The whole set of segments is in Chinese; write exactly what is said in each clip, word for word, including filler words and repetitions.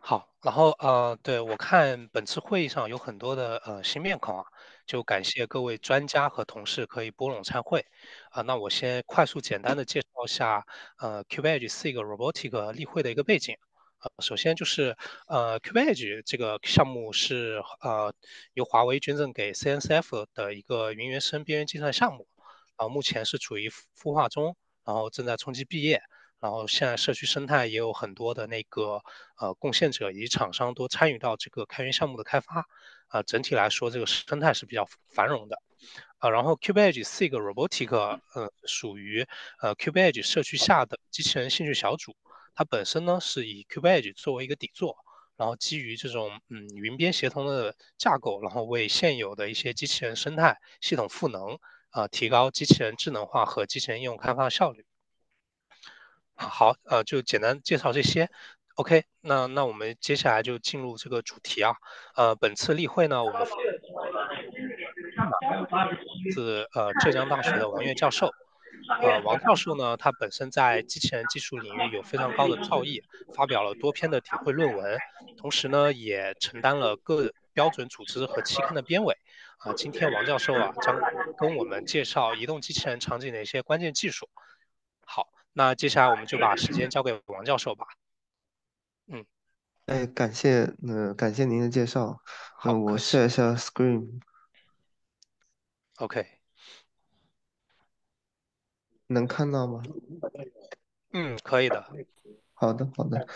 好，然后呃，对，我看本次会议上有很多的呃新面孔啊，就感谢各位专家和同事可以拨冗参会。啊、那我先快速简单的介绍一下呃 CubeEdge 四个 Robotic 例会的一个背景。呃，首先就是呃 CubeEdge 这个项目是呃由华为捐赠给 C N C F 的一个云原生边缘计算项目，然后目前是处于孵孵化中，然后正在冲击毕业。然后现在社区生态也有很多的那个呃贡献者以及厂商都参与到这个开源项目的开发，啊、整体来说这个生态是比较繁荣的。啊、然后 CubeEdge 四个 Robotic 呃属于呃 CubeEdge 社区下的机器人兴趣小组，它本身呢是以 CubeEdge 作为一个底座，然后基于这种嗯云边协同的架构，然后为现有的一些机器人生态系统赋能，啊、提高机器人智能化和机器人应用开发效率。啊，好，呃，就简单介绍这些。OK，那那我们接下来就进入这个主题啊。呃，本次例会呢，我们是呃浙江大学的王悦教授。呃，王教授呢，他本身在机器人技术领域有非常高的造诣，发表了多篇的体会论文，同时呢，也承担了各标准组织和期刊的编委。啊、今天王教授啊，将跟我们介绍移动机器人场景的一些关键技术。好，那接下来我们就把时间交给王教授吧。嗯。 哎，感谢，呃，感谢您的介绍。 好， 那我不客气。 share 一下 screen， OK。 能看到吗？ 嗯，可以的。 好的，好的。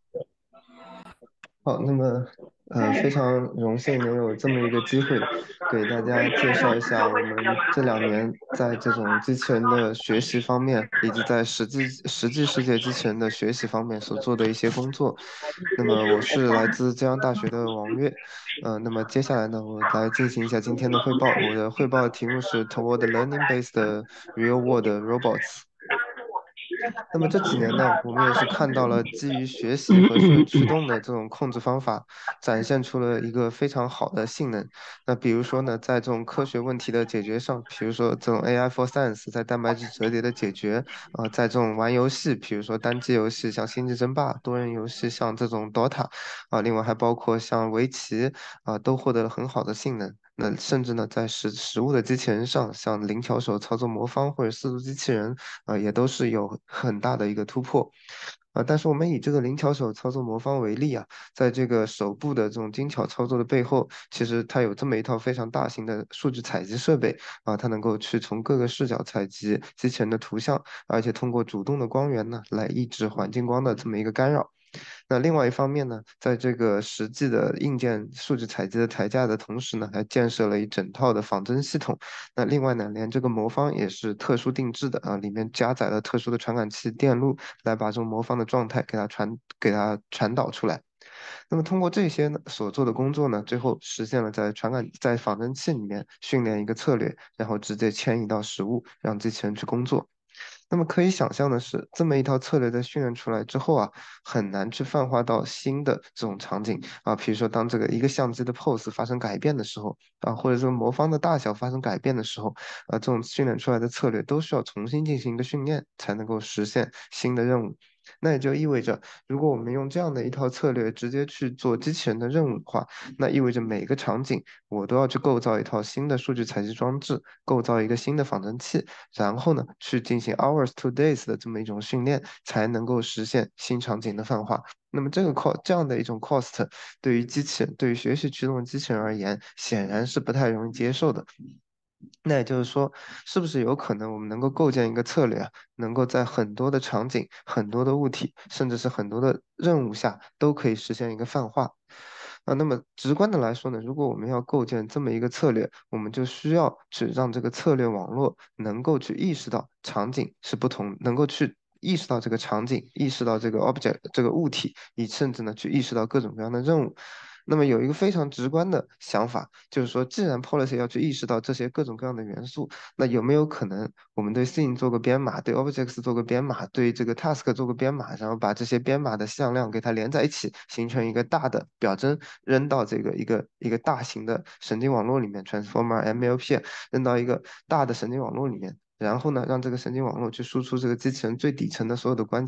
好，那么，呃，非常荣幸能有这么一个机会，给大家介绍一下我们这两年在这种机器人的学习方面，以及在实际实际世界机器人的学习方面所做的一些工作。那么，我是来自浙江大学的王悦，呃，那么接下来呢，我来进行一下今天的汇报。我的汇报的题目是 Toward Learning-Based Real-World Robots。那么这几年呢，我们也是看到了基于学习和数据驱动的这种控制方法，展现出了一个非常好的性能。那比如说呢，在这种科学问题的解决上，比如说这种 A I for Science 在蛋白质折叠的解决，呃，在这种玩游戏，比如说单机游戏像《星际争霸》，多人游戏像这种 Dota，啊，另外还包括像围棋，啊，都获得了很好的性能。那甚至呢，在实实物的机器人上，像零巧手操作魔方或者四足机器人，啊，也都是有很大的一个突破。啊，但是我们以这个灵巧手操作魔方为例啊，在这个手部的这种精巧操作的背后，其实它有这么一套非常大型的数据采集设备啊，它能够去从各个视角采集机器人的图像，而且通过主动的光源呢，来抑制环境光的这么一个干扰。那另外一方面呢，在这个实际的硬件数据采集的台架的同时呢，还建设了一整套的仿真系统。那另外呢，连这个魔方也是特殊定制的啊，里面加载了特殊的传感器电路，来把这种魔方的状态给它传给它传导出来。那么通过这些呢所做的工作呢，最后实现了在传感在仿真器里面训练一个策略，然后直接迁移到实物，让机器人去工作。那么可以想象的是，这么一套策略在训练出来之后啊，很难去泛化到新的这种场景啊，比如说当这个一个相机的 pose 发生改变的时候啊，或者说魔方的大小发生改变的时候，啊，这种训练出来的策略都需要重新进行一个训练，才能够实现新的任务。那也就意味着，如果我们用这样的一套策略直接去做机器人的任务的话，那意味着每个场景我都要去构造一套新的数据采集装置，构造一个新的仿真器，然后呢，去进行 hours to days 的这么一种训练，才能够实现新场景的泛化。那么这个 cost 这样的一种 cost，对于机器人，对于学习驱动的机器人而言，显然是不太容易接受的。那也就是说，是不是有可能我们能够构建一个策略啊，能够在很多的场景、很多的物体，甚至是很多的任务下，都可以实现一个泛化？啊，那么直观的来说呢，如果我们要构建这么一个策略，我们就需要去让这个策略网络能够去意识到场景是不同，能够去意识到这个场景，意识到这个 object 这个物体，以甚至呢去意识到各种各样的任务。那么有一个非常直观的想法，就是说，既然 policy 要去意识到这些各种各样的元素，那有没有可能我们对 scene 做个编码，对 objects 做个编码，对这个 task 做个编码，然后把这些编码的向量给它连在一起，形成一个大的表征，扔到这个一个一个大型的神经网络里面，transformer M L P 扔到一个大的神经网络里面，然后呢，让这个神经网络去输出这个机器人最底层的所有的关节。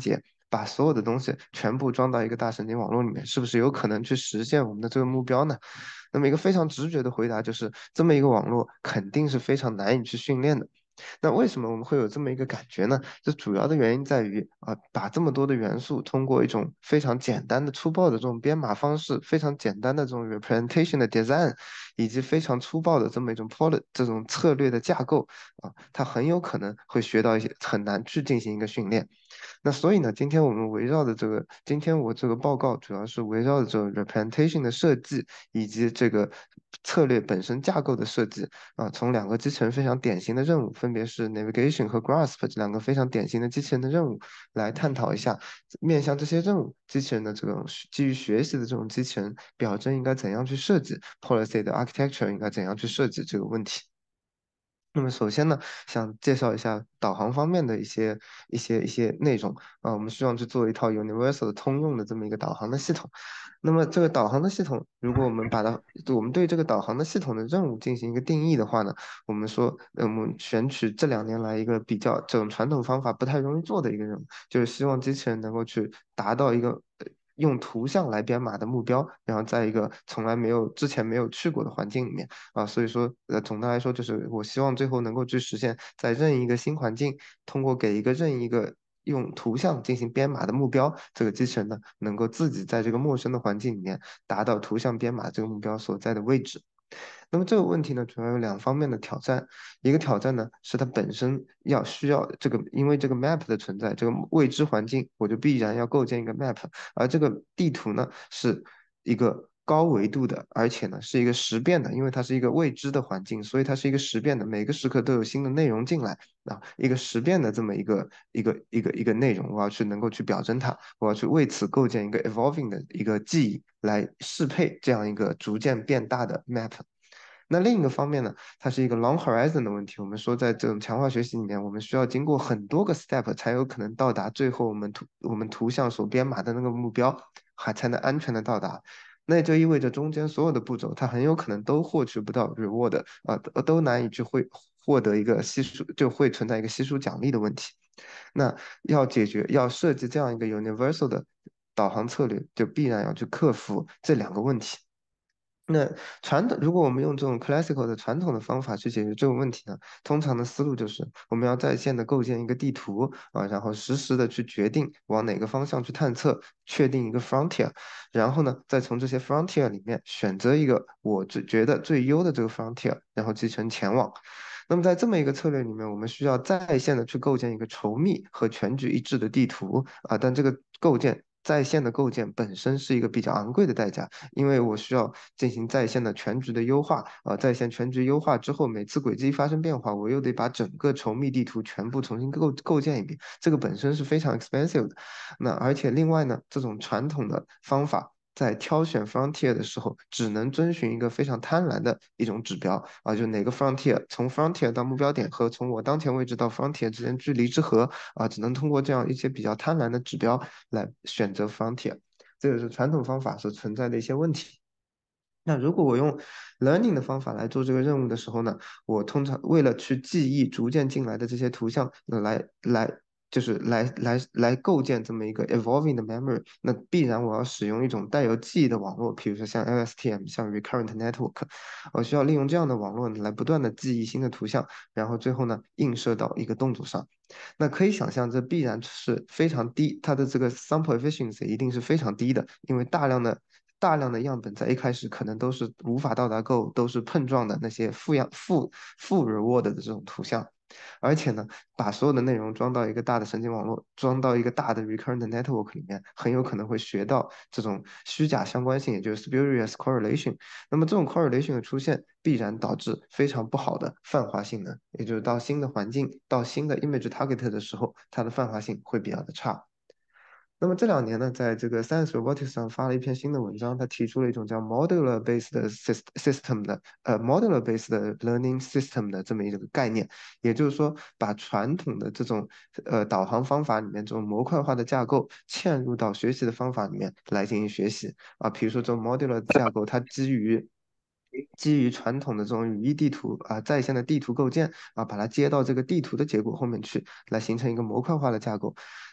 把所有的东西全部装到一个大神经网络里面，是不是有可能去实现我们的这个目标呢？那么一个非常直觉的回答就是，这么一个网络肯定是非常难以去训练的。那为什么我们会有这么一个感觉呢？这主要的原因在于啊，把这么多的元素通过一种非常简单的、粗暴的这种编码方式，非常简单的这种 representation 的 design，以及非常粗暴的这么一种 pol 这种策略的架构啊，它很有可能会学到一些很难去进行一个训练。那所以呢，今天我们围绕的这个，今天我这个报告主要是围绕着这种 representation 的设计以及这个策略本身架构的设计啊，从两个机器人非常典型的任务，分别是 navigation 和 grasp 这两个非常典型的机器人的任务，来探讨一下面向这些任务机器人的这种基于学习的这种机器人表征应该怎样去设计，policy 的 architecture 应该怎样去设计这个问题。那么首先呢，想介绍一下导航方面的一些一些一些内容啊，我们希望去做一套 universal 的通用的这么一个导航的系统。那么这个导航的系统，如果我们把它，我们对这个导航的系统的任务进行一个定义的话呢，我们说，呃我们选取这两年来一个比较这种传统方法不太容易做的一个任务，就是希望机器人能够去达到一个呃用图像来编码的目标，然后在一个从来没有之前没有去过的环境里面。啊，所以说，呃，总的来说就是我希望最后能够去实现，在任意一个新环境，通过给一个任意一个用图像进行编码的目标，这个机器人呢，能够自己在这个陌生的环境里面达到图像编码这个目标所在的位置。那么这个问题呢，主要有两方面的挑战。一个挑战呢，是它本身要需要这个，因为这个 map 的存在，这个未知环境，我就必然要构建一个 map，而这个地图呢，是一个高维度的，而且呢是一个实变的，因为它是一个未知的环境，所以它是一个实变的，每个时刻都有新的内容进来啊，一个实变的这么一个一个一个一个内容，我要去能够去表征它，我要去为此构建一个 evolving 的一个记忆来适配这样一个逐渐变大的 map。那另一个方面呢，它是一个 long horizon 的问题。我们说，在这种强化学习里面，我们需要经过很多个 step 才有可能到达最后我们图我们图像所编码的那个目标，还才能安全的到达。那也就意味着中间所有的步骤，它很有可能都获取不到 reward 啊、都都难以去会获得一个稀疏，就会存在一个稀疏奖励的问题。那要解决要设计这样一个 universal 的导航策略，就必然要去克服这两个问题。那传统，如果我们用这种 classical 的传统的方法去解决这个问题呢，通常的思路就是我们要在线的构建一个地图啊，然后实时的去决定往哪个方向去探测，确定一个 frontier，然后呢，再从这些 frontier 里面选择一个我最觉得最优的这个 frontier，然后集成前往。那么在这么一个策略里面，我们需要在线的去构建一个稠密和全局一致的地图啊，但这个构建在线的构建本身是一个比较昂贵的代价，因为我需要进行在线的全局的优化啊，在线全局优化之后，每次轨迹发生变化，我又得把整个稠密地图全部重新构构建一遍，这个本身是非常 expensive 的。那而且另外呢，这种传统的方法。在挑选 frontier 的时候，只能遵循一个非常贪婪的一种指标啊，就哪个 frontier 从 frontier 到目标点和从我当前位置到 frontier 之间距离之和啊，只能通过这样一些比较贪婪的指标来选择 frontier，这个是传统方法所存在的一些问题。那如果我用 learning 的方法来做这个任务的时候呢，我通常为了去记忆逐渐进来的这些图像，那来来就是来来来构建这么一个 evolving 的 memory，那必然我要使用一种带有记忆的网络，比如说像 L S T M，像 recurrent network，我需要利用这样的网络呢来不断的记忆新的图像，然后最后呢映射到一个动作上。那可以想象，这必然是非常低，它的这个 sample efficiency 一定是非常低的，因为大量的大量的样本在一开始可能都是无法到达 goal，都是碰撞的那些负样负负 reward 的这种图像。而且呢，把所有的内容装到一个大的神经网络，装到一个大的 recurrent network 里面，很有可能会学到这种虚假相关性，也就是 spurious correlation。那么这种 correlation 的出现，必然导致非常不好的泛化性能，也就是到新的环境、到新的 image target 的时候，它的泛化性会比较的差。那么这两年呢，在这个 Science Robotics 上发了一篇新的文章，他提出了一种叫 modular based syst- system 的呃 modular based learning system 的这么一个概念，也就是说，把传统的这种呃导航方法里面这种模块化的架构嵌入到学习的方法里面来进行学习啊，比如说这种 modular 的架构，它基于基于传统的这种语义地图啊，在线的地图构建啊，把它接到这个地图的结果后面去，来形成一个模块化的架构。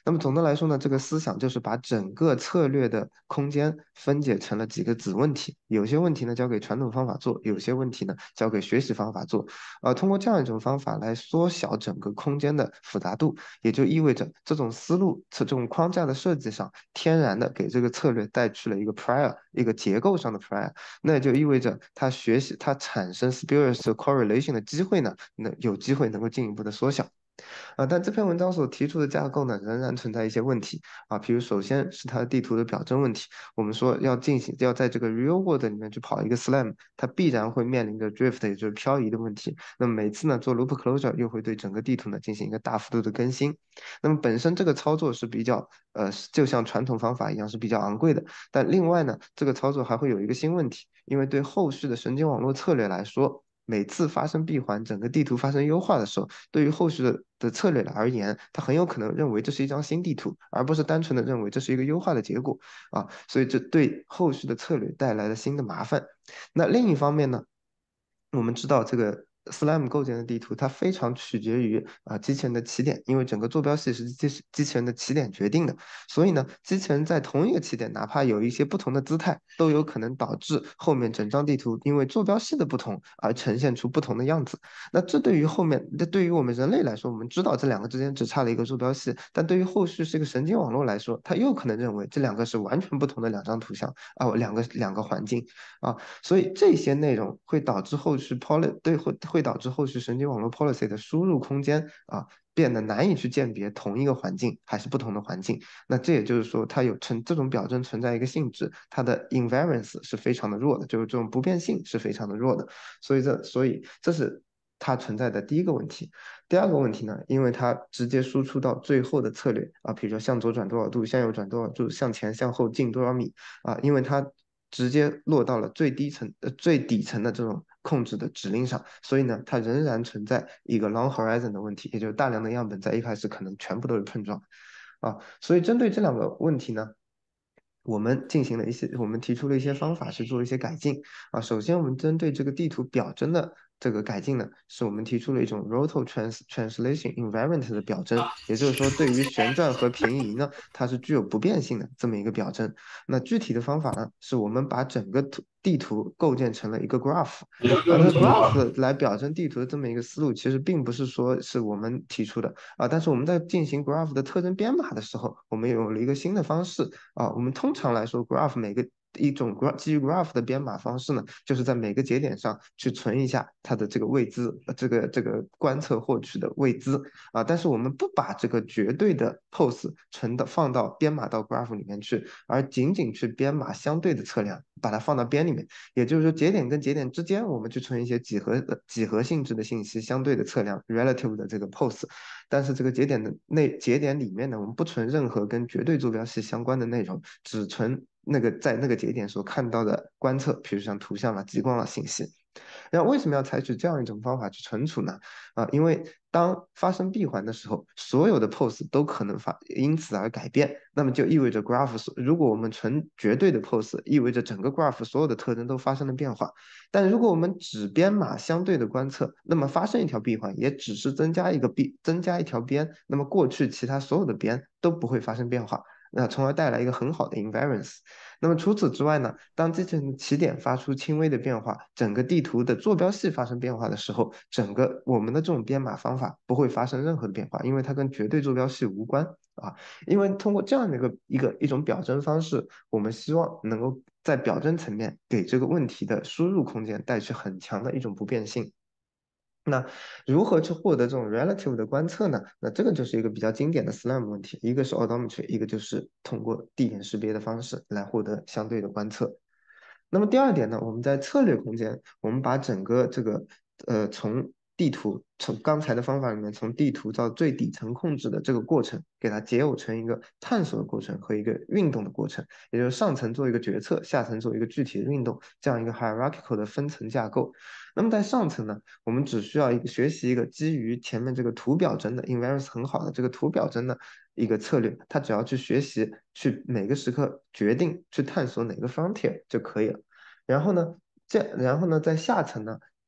那么总的来说呢，这个思想就是把整个策略的空间分解成了几个子问题，有些问题呢交给传统方法做，有些问题呢交给学习方法做。呃，通过这样一种方法来缩小整个空间的复杂度，也就意味着这种思路、这种框架的设计上，天然的给这个策略带去了一个 prior，一个结构上的 prior。那也就意味着它学习、它产生 spurious correlation 的机会呢，那有机会能够进一步的缩小。啊，但这篇文章所提出的架构呢，仍然存在一些问题啊，比如首先是它的地图的表征问题。我们说要进行要在这个 real world 里面去跑一个 slam，它必然会面临着 drift，也就是漂移的问题。那么每次呢做 loop closure 又会对整个地图呢进行一个大幅度的更新。那么本身这个操作是比较呃，就像传统方法一样是比较昂贵的。但另外呢，这个操作还会有一个新问题，因为对后续的神经网络策略来说，每次发生闭环，整个地图发生优化的时候，对于后续的的策略而言，它很有可能认为这是一张新地图，而不是单纯的认为这是一个优化的结果啊，所以这对后续的策略带来了新的麻烦。那另一方面呢，我们知道这个 Slam 构建的地图，它非常取决于啊、机器人的起点，因为整个坐标系是机机器人的起点决定的。所以呢，机器人在同一个起点，哪怕有一些不同的姿态，都有可能导致后面整张地图因为坐标系的不同而呈现出不同的样子。那这对于后面，这对于我们人类来说，我们知道这两个之间只差了一个坐标系，但对于后续是一个神经网络来说，它又可能认为这两个是完全不同的两张图像啊，两个两个环境啊。所以这些内容会导致后续 policy 对会会导致后续神经网络 policy 的输入空间啊变得难以去鉴别同一个环境还是不同的环境。那这也就是说，它有存这种表征存在一个性质，它的 invariance 是非常的弱的，就是这种不变性是非常的弱的。所以这所以这是它存在的第一个问题。第二个问题呢，因为它直接输出到最后的策略啊，比如说向左转多少度，向右转多少度，向前向后进多少米啊，因为它直接落到了最低层呃最底层的这种控制的指令上，所以呢，它仍然存在一个 long horizon 的问题，也就是大量的样本在一开始可能全部都是碰撞啊，所以针对这两个问题呢，我们进行了一些，我们提出了一些方法去做一些改进啊。首先，我们针对这个地图表征的这个改进呢，是我们提出了一种 rotor trans translation invariant 的表征，也就是说，对于旋转和平移呢，它是具有不变性的这么一个表征。那具体的方法呢，是我们把整个图地图构建成了一个 graph，啊，这个 graph 来表征地图的这么一个思路，其实并不是说是我们提出的啊，但是我们在进行 graph 的特征编码的时候，我们有了一个新的方式啊。我们通常来说，graph 每个一种 graph 基于 graph 的编码方式呢，就是在每个节点上去存一下它的这个位姿，呃这个这个观测获取的位姿啊。但是我们不把这个绝对的 pose 存到放到编码到 graph 里面去，而仅仅去编码相对的测量，把它放到边里面。也就是说，节点跟节点之间，我们去存一些几何的几何性质的信息，相对的测量 relative 的这个 pose。但是这个节点的内节点里面呢，我们不存任何跟绝对坐标系相关的内容，只存那个在那个节点所看到的观测，比如像图像啊、激光啊信息。那为什么要采取这样一种方法去存储呢？啊，因为当发生闭环的时候，所有的 pose 都可能发因此而改变，那么就意味着 graph 如果我们存绝对的 pose，意味着整个 graph 所有的特征都发生了变化。但如果我们只编码相对的观测，那么发生一条闭环也只是增加一个闭增加一条边，那么过去其他所有的边都不会发生变化。那从而带来一个很好的 invariance。那么除此之外呢，当机器人的起点发出轻微的变化，整个地图的坐标系发生变化的时候，整个我们的这种编码方法不会发生任何的变化，因为它跟绝对坐标系无关啊。因为通过这样的一个一个一种表征方式，我们希望能够在表征层面给这个问题的输入空间带去很强的一种不变性。那如何去获得这种 relative 的观测呢？那这个就是一个比较经典的 SLAM 问题，一个是 odometry，一个就是通过地点识别的方式来获得相对的观测。那么第二点呢，我们在策略空间，我们把整个这个呃从地图从刚才的方法里面，从地图到最底层控制的这个过程，给它解耦成一个探索的过程和一个运动的过程，也就是上层做一个决策，下层做一个具体的运动，这样一个 hierarchical 的分层架构。那么在上层呢，我们只需要一个学习一个基于前面这个图表征的 invariance 很好的这个图表征的一个策略，它只要去学习，去每个时刻决定去探索哪个 frontier 就可以了。然后呢，这然后呢，在下层呢，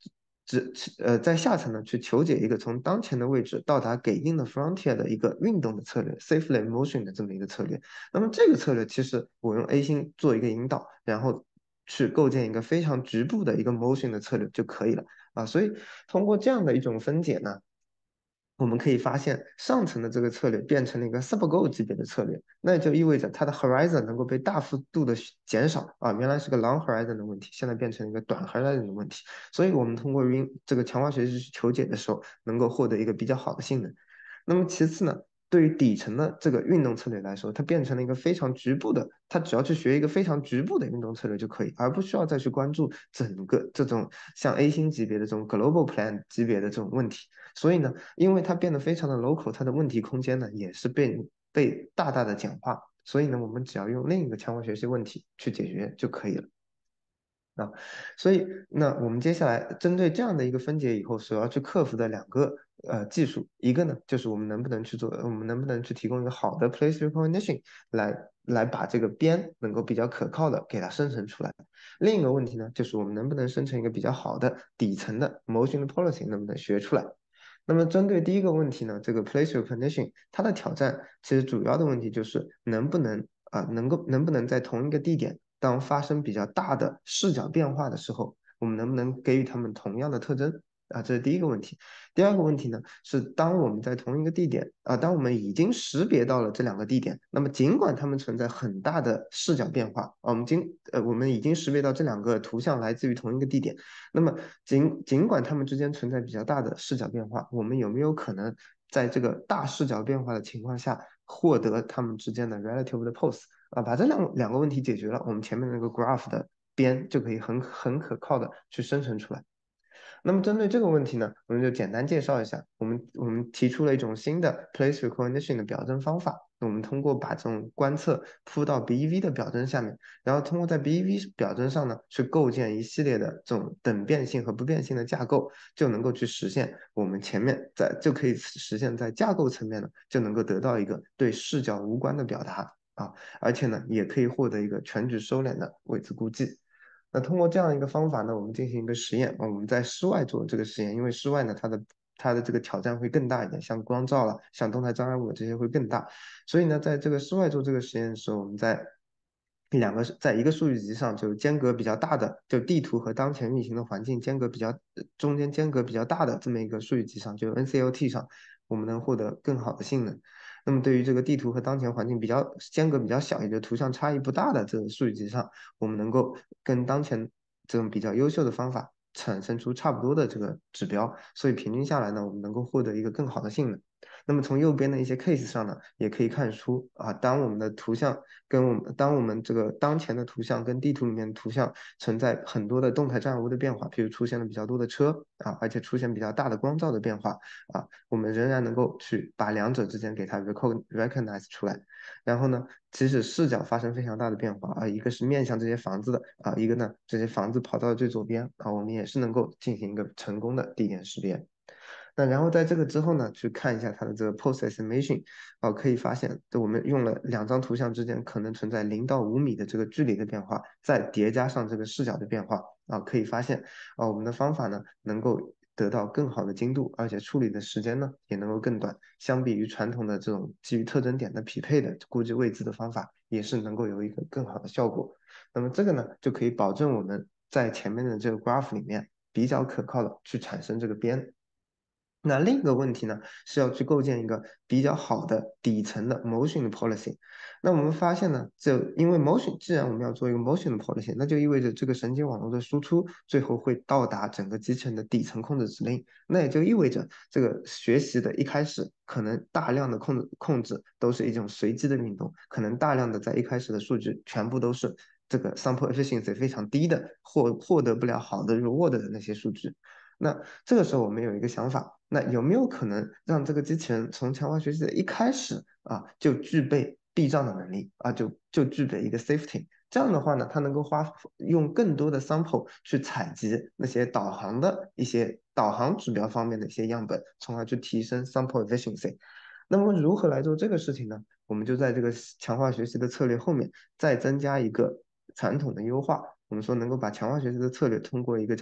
只呃在下层呢去求解一个从当前的位置到达给定的 frontier 的一个运动的策略 safely motion 的这么一个策略。那么这个策略其实我用 A 星做一个引导，然后去构建一个非常局部的一个 motion 的策略就可以了啊。所以通过这样的一种分解呢，我们可以发现上层的这个策略变成了一个 sub-goal 级别的策略，那就意味着它的 horizon 能够被大幅度的减少啊，原来是个 long horizon 的问题，现在变成一个短 horizon 的问题，所以我们通过云这个强化学习去求解的时候，能够获得一个比较好的性能。那么其次呢，对于底层的这个运动策略来说，它变成了一个非常局部的，它只要去学一个非常局部的运动策略就可以，而不需要再去关注整个这种像 A 星级别的这种 global plan 级别的这种问题。所以呢，因为它变得非常的 local，它的问题空间呢也是被被大大的简化。所以呢，我们只要用另一个强化学习问题去解决就可以了。啊，所以那我们接下来针对这样的一个分解以后，所要去克服的两个呃技术，一个呢就是我们能不能去做，我们能不能去提供一个好的 place recognition 来来把这个边能够比较可靠的给它生成出来。另一个问题呢，就是我们能不能生成一个比较好的底层的 motion policy 能不能学出来？那么针对第一个问题呢，这个 place recognition 它的挑战其实主要的问题就是能不能啊、呃能够能不能在同一个地点，当发生比较大的视角变化的时候，我们能不能给予它们同样的特征啊？这是第一个问题。第二个问题呢，是当我们在同一个地点啊，当我们已经识别到了这两个地点，那么尽管它们存在很大的视角变化，啊、我们经呃我们已经识别到这两个图像来自于同一个地点，那么尽尽管它们之间存在比较大的视角变化，我们有没有可能在这个大视角变化的情况下获得它们之间的 relative 的 pose 啊？把这两两个问题解决了，我们前面那个 graph 的边就可以很很可靠的去生成出来。那么针对这个问题呢，我们就简单介绍一下，我们我们提出了一种新的 place recognition 的表征方法。我们通过把这种观测铺到 B E V 的表征下面，然后通过在 B E V 表征上呢，去构建一系列的这种等变性和不变性的架构，就能够去实现我们前面在就可以实现在架构层面呢，就能够得到一个对视角无关的表达啊，而且呢，也可以获得一个全局收敛的位置估计。那通过这样一个方法呢，我们进行一个实验啊，我们在室外做这个实验，因为室外呢，它的它的这个挑战会更大一点，像光照了，像动态障碍物这些会更大，所以呢，在这个室外做这个实验的时候，我们在两个在一个数据集上就间隔比较大的，就地图和当前运行的环境间隔比较中间间隔比较大的这么一个数据集上，就 N C L T 上，我们能获得更好的性能。那么对于这个地图和当前环境比较间隔比较小，也就图像差异不大的这个数据集上，我们能够跟当前这种比较优秀的方法产生出差不多的这个指标，所以平均下来呢，我们能够获得一个更好的性能。那么从右边的一些 case 上呢，也可以看出啊，当我们的图像跟我们当我们这个当前的图像跟地图里面的图像存在很多的动态障碍物的变化，譬如出现了比较多的车啊，而且出现比较大的光照的变化啊，我们仍然能够去把两者之间给它 recognize 出来。然后呢，即使视角发生非常大的变化啊，一个是面向这些房子的啊，一个呢这些房子跑到了最左边啊，我们也是能够进行一个成功的地点识别。那然后在这个之后呢，去看一下它的这个 post estimation，哦，可以发现，我们用了两张图像之间可能存在零到五米的这个距离的变化，再叠加上这个视角的变化，啊，可以发现，啊，我们的方法呢能够得到更好的精度，而且处理的时间呢也能够更短，相比于传统的这种基于特征点的匹配的估计位置的方法，也是能够有一个更好的效果。那么这个呢，就可以保证我们在前面的这个 graph 里面比较可靠的去产生这个边。那另一个问题呢，是要去构建一个比较好的底层的 motion 的 policy。那我们发现呢，就因为 motion，既然我们要做一个 motion 的 policy，那就意味着这个神经网络的输出最后会到达整个集成的底层控制指令。那也就意味着这个学习的一开始，可能大量的控制控制都是一种随机的运动，可能大量的在一开始的数据全部都是这个 sample efficiency 非常低的，获获得不了好的 reward 的那些数据。那这个时候我们有一个想法，那有没有可能让这个机器人从强化学习的一开始啊就具备避障的能力啊，就就具备一个 safety？这样的话呢，它能够花用更多的 sample 去采集那些导航的一些导航指标方面的一些样本，从而去提升 sample efficiency。那么如何来做这个事情呢？我们就在这个强化学习的策略后面再增加一个传统的优化。我们说能够把强化学习的策略通过一个叫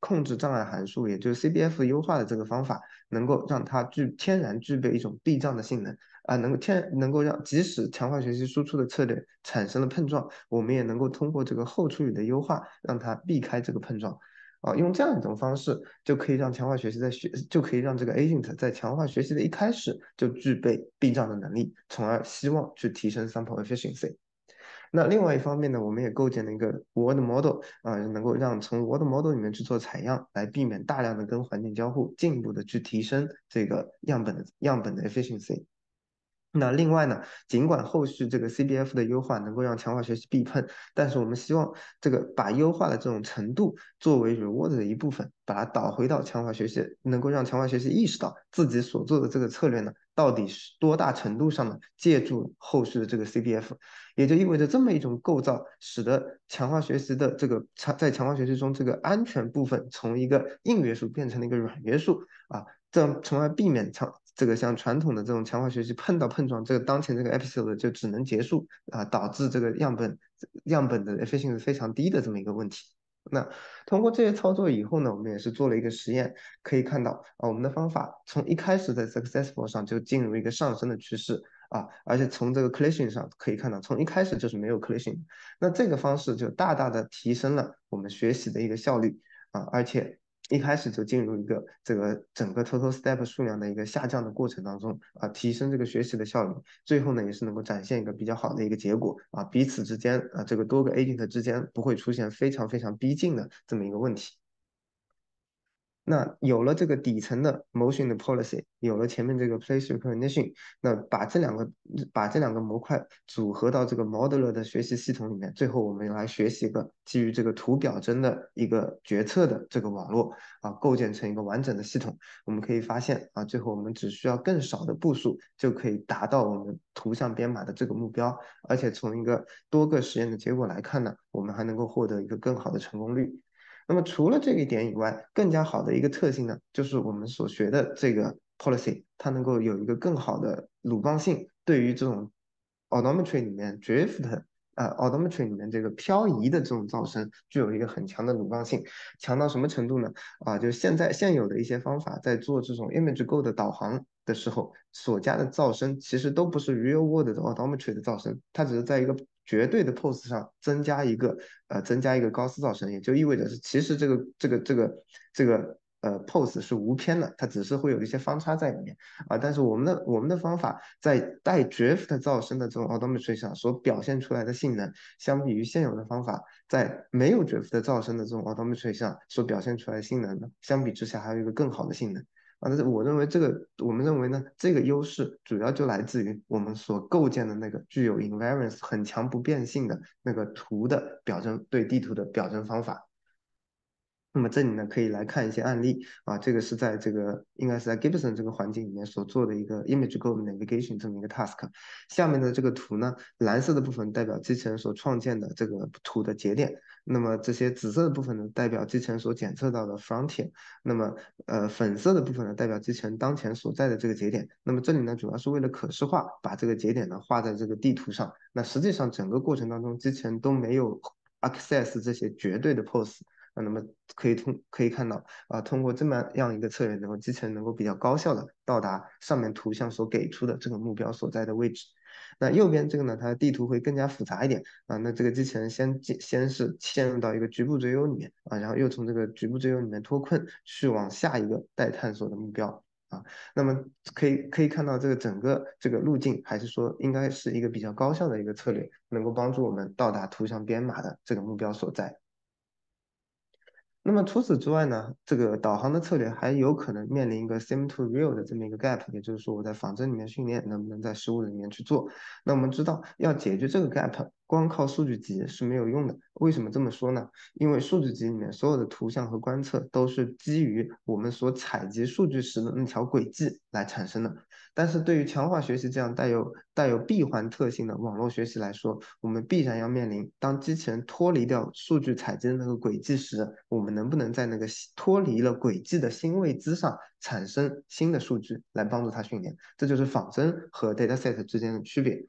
控制障碍函数，也就是 C B F 优化的这个方法，能够让它具天然具备一种避障的性能啊，能够天能够让即使强化学习输出的策略产生了碰撞，我们也能够通过这个后处理的优化，让它避开这个碰撞。啊，用这样一种方式，就可以让强化学习在学，就可以让这个 agent 在强化学习的一开始就具备避障的能力，从而希望去提升 sample efficiency。那另外一方面呢，我们也构建了一个 word model 啊、呃，能够让从 word model 里面去做采样，来避免大量的跟环境交互，进一步的去提升这个样本的样本的 efficiency。那另外呢，尽管后续这个 C B F 的优化能够让强化学习避碰，但是我们希望这个把优化的这种程度作为 reward 的一部分，把它导回到强化学习，能够让强化学习意识到自己所做的这个策略呢，到底是多大程度上呢借助后续的这个 C B F，也就意味着这么一种构造，使得强化学习的这个强在强化学习中这个安全部分从一个硬约束变成了一个软约束啊，这样从而避免强这个像传统的这种强化学习碰到碰撞，这个当前这个 episode 就只能结束啊，导致这个样本样本的 efficiency 非常低的这么一个问题。那通过这些操作以后呢，我们也是做了一个实验，可以看到啊，我们的方法从一开始在 successful 上就进入一个上升的趋势啊，而且从这个 collision 上可以看到，从一开始就是没有 collision，那这个方式就大大的提升了我们学习的一个效率啊，而且一开始就进入一个这个整个 total step 数量的一个下降的过程当中啊，提升这个学习的效率，最后呢也是能够展现一个比较好的一个结果啊，彼此之间啊这个多个 agent 之间不会出现非常非常逼近的这么一个问题。那有了这个底层的 motion 的 policy，有了前面这个 place recognition，那把这两个把这两个模块组合到这个 modeler 的学习系统里面，最后我们来学习一个基于这个图表征的一个决策的这个网络啊，构建成一个完整的系统。我们可以发现啊，最后我们只需要更少的步数就可以达到我们图像编码的这个目标，而且从一个多个实验的结果来看呢，我们还能够获得一个更好的成功率。那么除了这一点以外，更加好的一个特性呢，就是我们所学的这个 policy，它能够有一个更好的鲁棒性，对于这种 odometry 里面 drift 啊、呃、odometry 里面这个漂移的这种噪声，具有一个很强的鲁棒性，强到什么程度呢？啊，就是现在现有的一些方法，在做这种 ImageGo 的导航的时候，所加的噪声其实都不是 real world 的 odometry 的噪声，它只是在一个绝对的 pose 上增加一个呃增加一个高斯噪声，也就意味着是其实这个这个这个这个呃 pose 是无偏的，它只是会有一些方差在里面啊。但是我们的我们的方法在带 drift 噪声的这种 odometry 上所表现出来的性能，相比于现有的方法，在没有 drift 噪声的这种 odometry 上所表现出来的性能呢，相比之下还有一个更好的性能。啊，但是我认为这个，我们认为呢，这个优势主要就来自于我们所构建的那个具有 invariance 很强不变性的那个图的表征，对地图的表征方法。那么这里呢，可以来看一些案例啊，这个是在这个应该是在 Gibson 这个环境里面所做的一个 ImageGo navigation 这么一个 task。下面的这个图呢，蓝色的部分代表机器人所创建的这个图的节点，那么这些紫色的部分呢，代表机器人所检测到的 frontier，那么呃粉色的部分呢，代表机器人当前所在的这个节点。那么这里呢，主要是为了可视化，把这个节点呢画在这个地图上。那实际上整个过程当中，机器人都没有 access 这些绝对的 pose。那么可以通可以看到啊、呃，通过这么样一个策略，能够机器人能够比较高效的到达上面图像所给出的这个目标所在的位置。那右边这个呢，它的地图会更加复杂一点啊。那这个机器人先先是陷入到一个局部追优里面啊，然后又从这个局部追优里面脱困，去往下一个待探索的目标啊。那么可以可以看到，这个整个这个路径还是说应该是一个比较高效的一个策略，能够帮助我们到达图像编码的这个目标所在。那么除此之外呢，这个导航的策略还有可能面临一个 sim to real 的这么一个 gap，也就是说我在仿真里面训练能不能在实物里面去做？那我们知道要解决这个 gap，光靠数据集是没有用的。为什么这么说呢？因为数据集里面所有的图像和观测都是基于我们所采集数据时的那条轨迹来产生的。但是对于强化学习这样带有带有闭环特性的网络学习来说，我们必然要面临，当机器人脱离掉数据采集的那个轨迹时，我们能不能在那个脱离了轨迹的新位姿上产生新的数据来帮助它训练？这就是仿真和 dataset 之间的区别。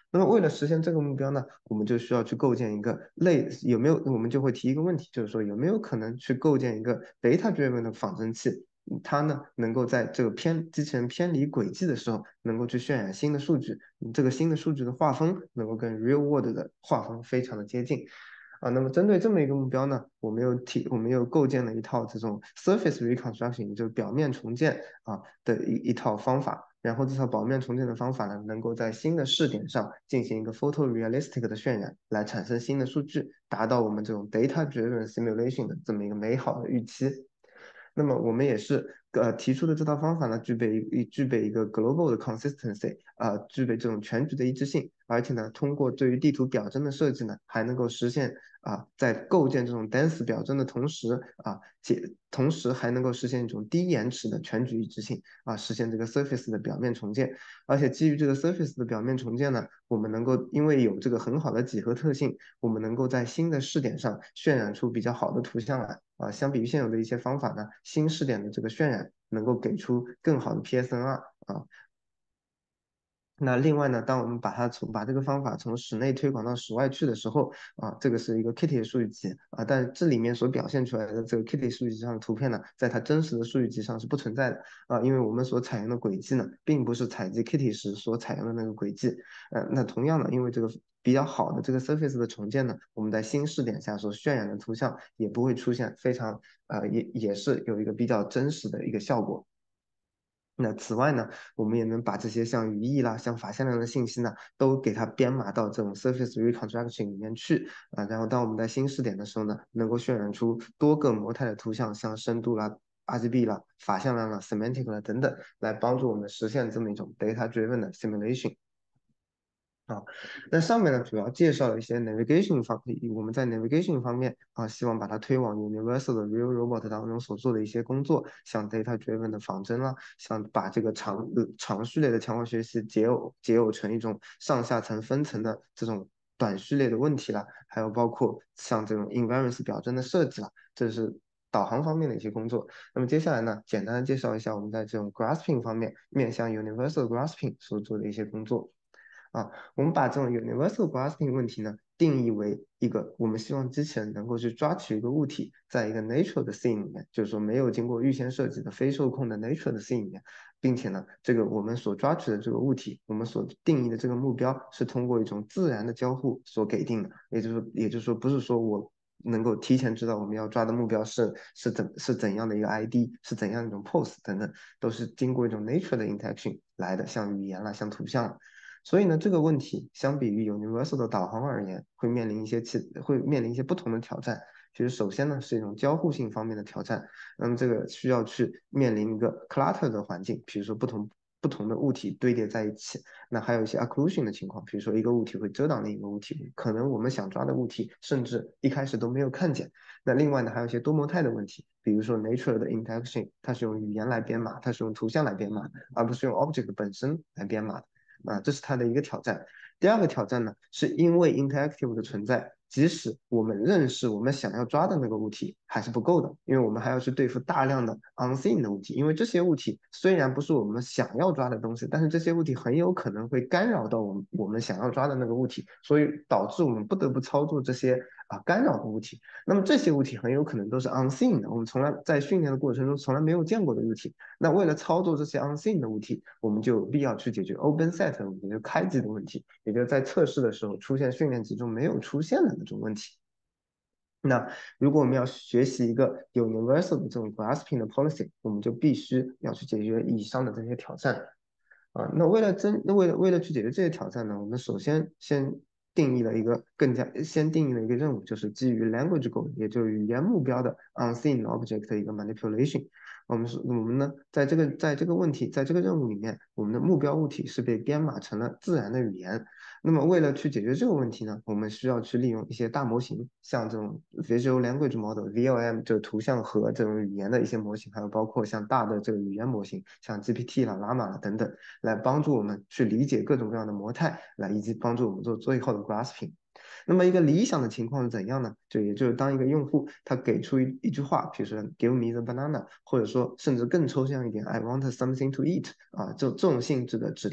那么为了实现这个目标呢，我们就需要去构建一个类有没有，我们就会提一个问题，就是说有没有可能去构建一个 data-driven 的仿真器，它呢能够在这个偏机器人偏离轨迹的时候，能够去渲染新的数据，这个新的数据的画风能够跟 real world 的画风非常的接近。啊，那么针对这么一个目标呢，我们又提，我们又构建了一套这种 surface reconstruction，也就是表面重建啊的一一套方法。然后这套表面重建的方法呢，能够在新的试点上进行一个 photorealistic 的渲染，来产生新的数据，达到我们这种 data-driven simulation 的这么一个美好的预期。那么我们也是呃提出的这套方法呢，具备一具备一个 global 的 consistency，啊、呃，具备这种全局的一致性，而且呢，通过对于地图表征的设计呢，还能够实现啊，在构建这种 dense 表征的同时啊，且同时还能够实现一种低延迟的全局一致性啊，实现这个 surface 的表面重建。而且基于这个 surface 的表面重建呢，我们能够因为有这个很好的几何特性，我们能够在新的试点上渲染出比较好的图像来啊。相比于现有的一些方法呢，新试点的这个渲染能够给出更好的 P S N R 啊。那另外呢，当我们把它从把这个方法从室内推广到室外去的时候，啊，这个是一个 Kitty 的数据集啊，但这里面所表现出来的这个 Kitty 数据集上的图片呢，在它真实的数据集上是不存在的啊，因为我们所采用的轨迹呢，并不是采集 Kitty 时所采用的那个轨迹。呃，那同样的，因为这个比较好的这个 surface 的重建呢，我们在新试点下所渲染的图像也不会出现非常呃，也也是有一个比较真实的一个效果。那此外呢，我们也能把这些像语义啦、像法向量的信息呢，都给它编码到这种 surface reconstruction 里面去啊。然后当我们在新试点的时候呢，能够渲染出多个模态的图像，像深度啦、R G B 啦、法向量啦、semantic 啦等等，来帮助我们实现这么一种 data driven 的 simulation。啊，那上面呢主要介绍了一些 navigation 方，我们在 navigation 方面啊，希望把它推往 Universal 的 Real Robot 当中所做的一些工作，像 data driven 的仿真啦，像把这个长呃长序列的强化学习解耦解耦成一种上下层分层的这种短序列的问题啦，还有包括像这种 invariance 表征的设计啦，这是导航方面的一些工作。那么接下来呢，简单的介绍一下我们在这种 grasping 方面面向 Universal grasping 所做的一些工作。啊，我们把这种 universal grasping 问题呢，定义为一个我们希望机器人能够去抓取一个物体，在一个 natural 的 scene 里面，就是说没有经过预先设计的非受控的 natural 的 scene 里面，并且呢，这个我们所抓取的这个物体，我们所定义的这个目标是通过一种自然的交互所给定的，也就是说，也就是说，不是说我能够提前知道我们要抓的目标是是怎是怎样的一个 I D，是怎样一种 pose 等等，都是经过一种 nature 的 interaction 来的，像语言啦，像图像啦。所以呢，这个问题相比于 Universal 的导航而言，会面临一些其会面临一些不同的挑战。其实首先呢，是一种交互性方面的挑战。那么这个需要去面临一个 clutter 的环境，比如说不同不同的物体堆叠在一起。那还有一些 occlusion 的情况，比如说一个物体会遮挡另一个物体，可能我们想抓的物体甚至一开始都没有看见。那另外呢，还有一些多模态的问题，比如说 nature 的 interaction，它是用语言来编码，它是用图像来编码，而不是用 object 本身来编码的。啊，这是它的一个挑战。第二个挑战呢，是因为 interactive 的存在，即使我们认识我们想要抓的那个物体，还是不够的，因为我们还要去对付大量的 unseen 的物体，因为这些物体虽然不是我们想要抓的东西，但是这些物体很有可能会干扰到我们我们想要抓的那个物体，所以导致我们不得不操作这些啊干扰的物体。那么这些物体很有可能都是 unseen 的，我们从来在训练的过程中从来没有见过的物体。那为了操作这些 unseen 的物体，我们就有必要去解决 open set 的问题，就开机的问题，也就是在测试的时候出现训练集中没有出现的那种问题。那如果我们要学习一个有 universal 的这种 grasping 的 policy，我们就必须要去解决以上的这些挑战。啊，那为了真，那为了为了去解决这些挑战呢，我们首先先定义了一个更加先定义了一个任务，就是基于 language goal，也就是语言目标的 unseen object 的一个 manipulation。我们是我们呢，在这个在这个问题在这个任务里面，我们的目标物体是被编码成了自然的语言。那么为了去解决这个问题呢，我们需要去利用一些大模型，像这种 Visual Language Model（V L M） 就是图像和这种语言的一些模型，还有包括像大的这个语言模型，像 G P T 啦、Llama 啦等等，来帮助我们去理解各种各样的模态，来以及帮助我们做最后的 grasping。那么一个理想的情况是怎样呢？就也就是当一个用户他给出一一句话，比如说 "Give me the banana"，或者说甚至更抽象一点，"I want something to eat" 啊，这这种性质的指令。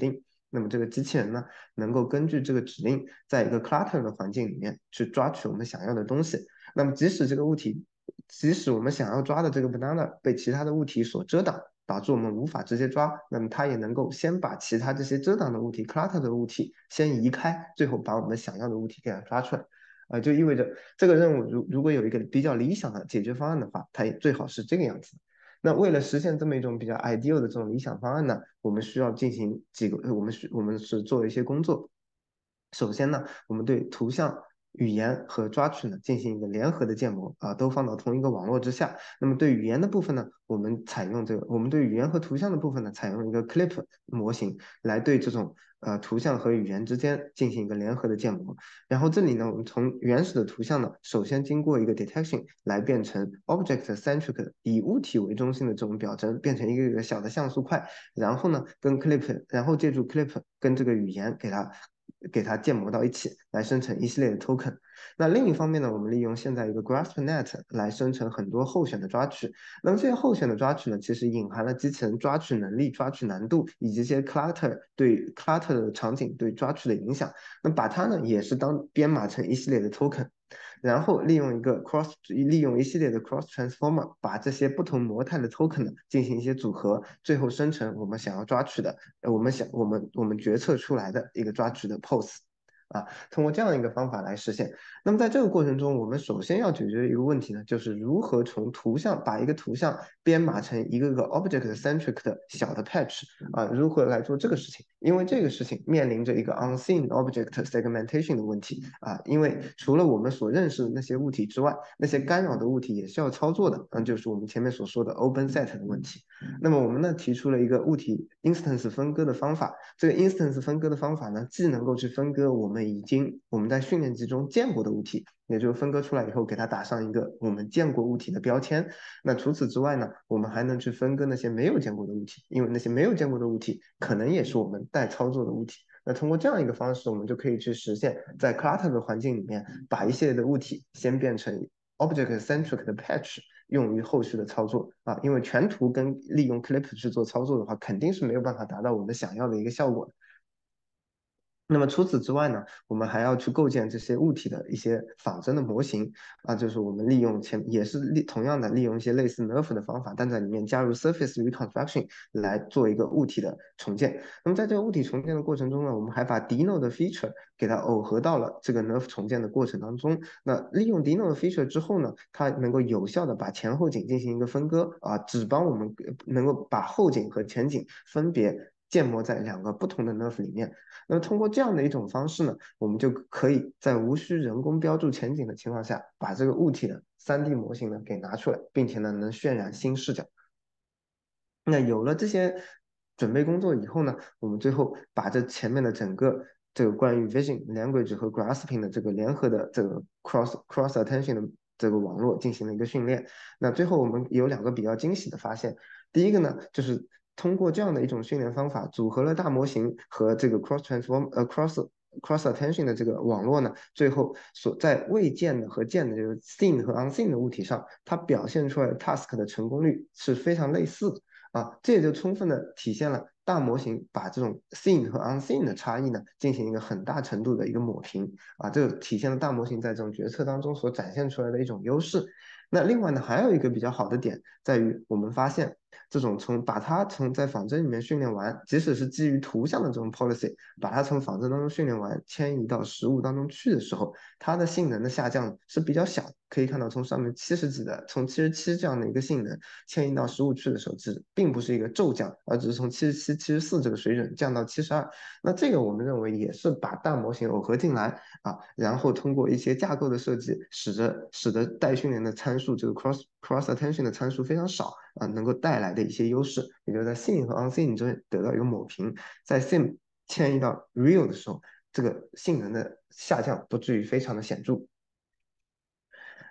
那么这个机器人呢，能够根据这个指令，在一个 clutter 的环境里面去抓取我们想要的东西。那么即使这个物体，即使我们想要抓的这个 banana 被其他的物体所遮挡，导致我们无法直接抓，那么它也能够先把其他这些遮挡的物体 clutter 的物体先移开，最后把我们想要的物体给它抓出来。呃，就意味着这个任务如如果有一个比较理想的解决方案的话，它也最好是这个样子。那为了实现这么一种比较 ideal 的这种理想方案呢，我们需要进行几个，我们是我们是做一些工作。首先呢，我们对图像、语言和抓取呢进行一个联合的建模啊，都放到同一个网络之下。那么对语言的部分呢，我们采用这个，我们对语言和图像的部分呢，采用一个 clip 模型来对这种呃图像和语言之间进行一个联合的建模。然后这里呢，我们从原始的图像呢，首先经过一个 detection 来变成 object centric 以物体为中心的这种表征，变成一个一个小的像素块。然后呢，跟 clip，然后借助 clip 跟这个语言给它给它建模到一起，来生成一系列的 token。那另一方面呢，我们利用现在一个 GraphNet 来生成很多候选的抓取。那么这些候选的抓取呢，其实隐含了机器人抓取能力、抓取难度以及这些 clutter 对 clutter 的场景对抓取的影响。那把它呢，也是当编码成一系列的 token。然后利用一个 cross，利用一系列的 cross transformer，把这些不同模态的 token 呢进行一些组合，最后生成我们想要抓取的，呃，我们想我们我们决策出来的一个抓取的 pose。啊，通过这样一个方法来实现。那么在这个过程中，我们首先要解决的一个问题呢，就是如何从图像把一个图像编码成一个个 object centric 的小的 patch 啊，如何来做这个事情？因为这个事情面临着一个 unseen object segmentation 的问题啊，因为除了我们所认识的那些物体之外，那些干扰的物体也是要操作的，嗯，就是我们前面所说的 open set 的问题。那么我们呢提出了一个物体 instance 分割的方法，这个 instance 分割的方法呢，既能够去分割我们已经我们在训练集中见过的物体，也就是分割出来以后给它打上一个我们见过物体的标签。那除此之外呢，我们还能去分割那些没有见过的物体，因为那些没有见过的物体可能也是我们待操作的物体。那通过这样一个方式，我们就可以去实现在 clutter 的环境里面，把一系列的物体先变成 object centric 的 patch，用于后续的操作啊，因为全图跟利用 clip 去做操作的话，肯定是没有办法达到我们想要的一个效果的。那么除此之外呢，我们还要去构建这些物体的一些仿真的模型啊，就是我们利用前也是利同样的利用一些类似 N E R F 的方法，但在里面加入 surface reconstruction 来做一个物体的重建。那么在这个物体重建的过程中呢，我们还把 Deno 的 feature 给它耦合到了这个 N E R F 重建的过程当中。那利用 Deno 的 feature 之后呢，它能够有效的把前后景进行一个分割啊，只帮我们能够把后景和前景分别建模在两个不同的 N E R F 里面。那么通过这样的一种方式呢，我们就可以在无需人工标注前景的情况下，把这个物体的 三 D 模型呢给拿出来，并且呢能渲染新视角。那有了这些准备工作以后呢，我们最后把这前面的整个这个关于 Vision Language 和 Grasping 的这个联合的这个 cross cross attention 的这个网络进行了一个训练。那最后我们有两个比较惊喜的发现，第一个呢就是通过这样的一种训练方法，组合了大模型和这个 cross transform 呃 cross cross attention 的这个网络呢，最后所在未见的和见的，就是 seen 和 unseen 的物体上，它表现出来的 task 的成功率是非常类似的。啊，这也就充分的体现了大模型把这种 seen 和 unseen 的差异呢，进行一个很大程度的一个抹平啊，这个体现了大模型在这种决策当中所展现出来的一种优势。那另外呢，还有一个比较好的点在于，我们发现这种从把它从在仿真里面训练完，即使是基于图像的这种 policy，把它从仿真当中训练完，迁移到实物当中去的时候，它的性能的下降是比较小的。可以看到，从上面七十几的，从七十七这样的一个性能迁移到实物去的时候，其实并不是一个骤降，而只是从七十七、七十四这个水准降到七十二。那这个我们认为也是把大模型耦合进来啊，然后通过一些架构的设计，使得使得待训练的参数这个 cross cross attention 的参数非常少啊，能够带来的一些优势，也就是在 seen 和 unseen 中得到一个抹平，在 sim 迁移到 real 的时候，这个性能的下降不至于非常的显著。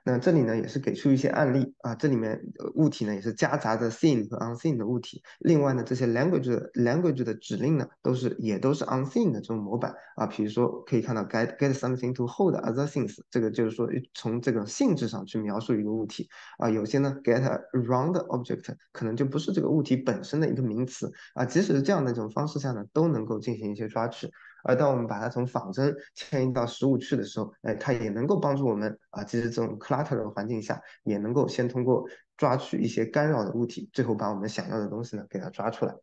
那这里呢也是给出一些案例啊，这里面呃物体呢也是夹杂着 seen 和 unseen 的物体。另外呢，这些 language 的 language 的指令呢，都是也都是 unseen 的这种模板啊。比如说可以看到 get get something to hold other things，这个就是说从这种性质上去描述一个物体啊。有些呢 get around object 可能就不是这个物体本身的一个名词啊。即使是这样的一种方式下呢，都能够进行一些抓取。而当我们把它从仿真迁移到实物去的时候，哎，它也能够帮助我们啊，其实这种 clutter 的环境下，也能够先通过抓取一些干扰的物体，最后把我们想要的东西呢给它抓出来。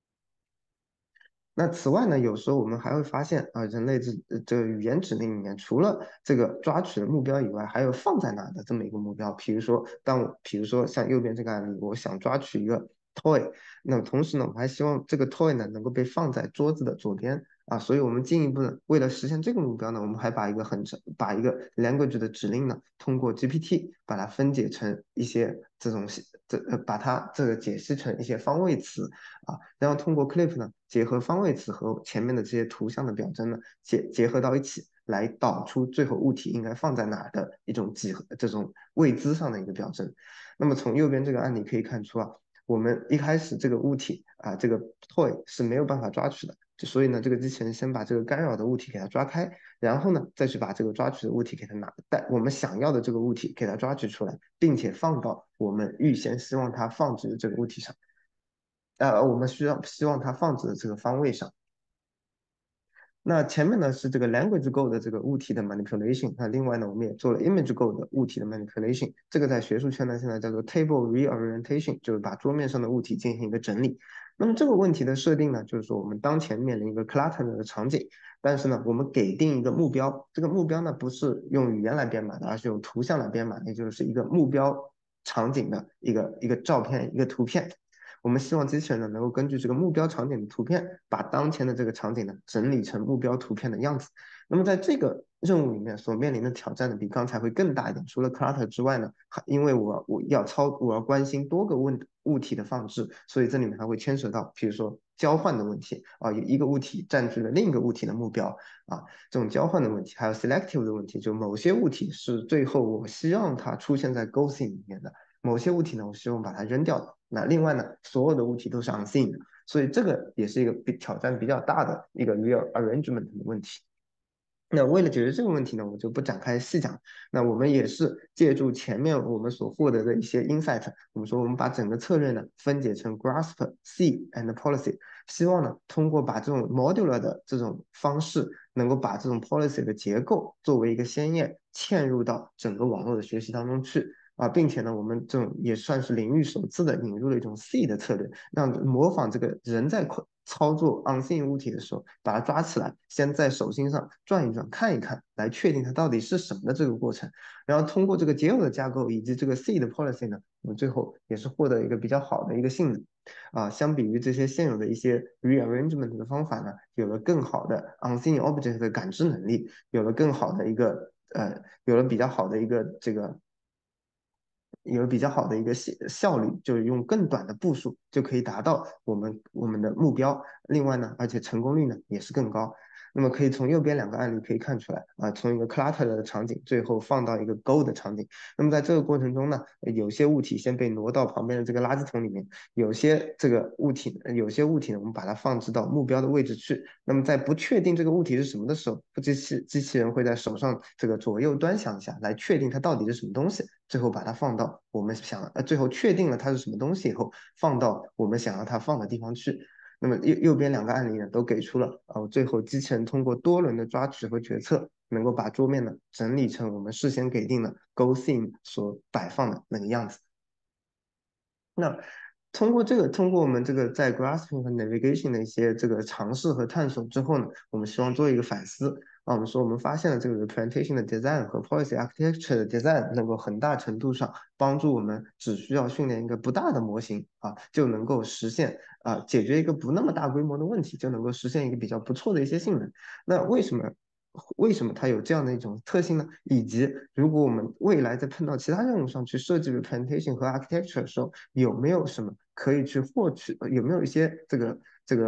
那此外呢，有时候我们还会发现啊，人类这这个语言指令里面，除了这个抓取的目标以外，还有放在哪的这么一个目标。比如说，当我比如说像右边这个案例，我想抓取一个 toy，那么同时呢，我还希望这个 toy 呢能够被放在桌子的左边啊，所以我们进一步呢，为了实现这个目标呢，我们还把一个很长把一个 language 的指令呢，通过 G P T 把它分解成一些这种这呃把它这个解析成一些方位词。啊，然后通过 clip 呢，结合方位词和前面的这些图像的表征呢，结结合到一起，来导出最后物体应该放在哪儿的一种几何这种位姿上的一个表征。那么从右边这个案例可以看出啊，我们一开始这个物体啊，这个 toy 是没有办法抓取的，所以呢，这个机器人先把这个干扰的物体给它抓开，然后呢，再去把这个抓取的物体给它拿带我们想要的这个物体给它抓取出来，并且放到我们预先希望它放置的这个物体上。呃，我们需要希望它放置的这个方位上。那前面呢是这个 language Go 的这个物体的 manipulation，那另外呢我们也做了 image Go 的物体的 manipulation，这个在学术圈呢现在叫做 table reorientation，就是把桌面上的物体进行一个整理。那么这个问题的设定呢，就是说我们当前面临一个 clutter 的场景，但是呢我们给定一个目标，这个目标呢不是用语言来编码的，而是用图像来编码，也就是一个目标场景的一个一个照片一个图片。我们希望机器人呢能够根据这个目标场景的图片，把当前的这个场景呢整理成目标图片的样子。那么在这个任务里面所面临的挑战呢，比刚才会更大一点。除了 clutter 之外呢，因为我我要操我要关心多个问物体的放置，所以这里面还会牵扯到，比如说交换的问题啊，有一个物体占据了另一个物体的目标啊，这种交换的问题，还有 selective 的问题，就某些物体是最后我希望它出现在 Gosing 里面的。某些物体呢，我希望把它扔掉的。那另外呢，所有的物体都是 unseen 的，所以这个也是一个比挑战比较大的一个 rearrangement 的问题。那为了解决这个问题呢，我就不展开细讲。那我们也是借助前面我们所获得的一些 insight，我们说我们把整个策略呢分解成 grasp、see and policy，希望呢通过把这种 modular 的这种方式，能够把这种 policy 的结构作为一个先验嵌入到整个网络的学习当中去。啊，并且呢，我们这种也算是领域首次的引入了一种 C 的策略，让模仿这个人在操作 unseen 物体的时候，把它抓起来，先在手心上转一转，看一看，来确定它到底是什么的这个过程。然后通过这个结构的架构以及这个 C 的 policy 呢，我们最后也是获得一个比较好的一个性能。啊，相比于这些现有的一些 rearrangement 的方法呢，有了更好的 unseen object 的感知能力，有了更好的一个呃，有了比较好的一个这个。有比较好的一个效效率，就是用更短的步数就可以达到我们我们的目标。另外呢，而且成功率呢也是更高。那么可以从右边两个案例可以看出来啊，从一个 clutter 的场景最后放到一个 go 的场景。那么在这个过程中呢，有些物体先被挪到旁边的这个垃圾桶里面，有些这个物体有些物体呢，我们把它放置到目标的位置去。那么在不确定这个物体是什么的时候，机器机器人会在手上这个左右端详一下，来确定它到底是什么东西。最后把它放到我们想呃，最后确定了它是什么东西以后，放到我们想要它放的地方去。那么右右边两个案例呢，都给出了呃，最后机器人通过多轮的抓取和决策，能够把桌面呢整理成我们事先给定的 Go Scene 所摆放的那个样子。那通过这个，通过我们这个在 grasping 和 navigation 的一些这个尝试和探索之后呢，我们希望做一个反思啊。我们说我们发现了这个 representation 的 design 和 policy architecture 的 design 能够很大程度上帮助我们只需要训练一个不大的模型啊，就能够实现啊解决一个不那么大规模的问题，就能够实现一个比较不错的一些性能。那为什么？为什么它有这样的一种特性呢？以及如果我们未来在碰到其他任务上去设计 representation 和 architecture 的时候，有没有什么可以去获取？有没有一些这个这个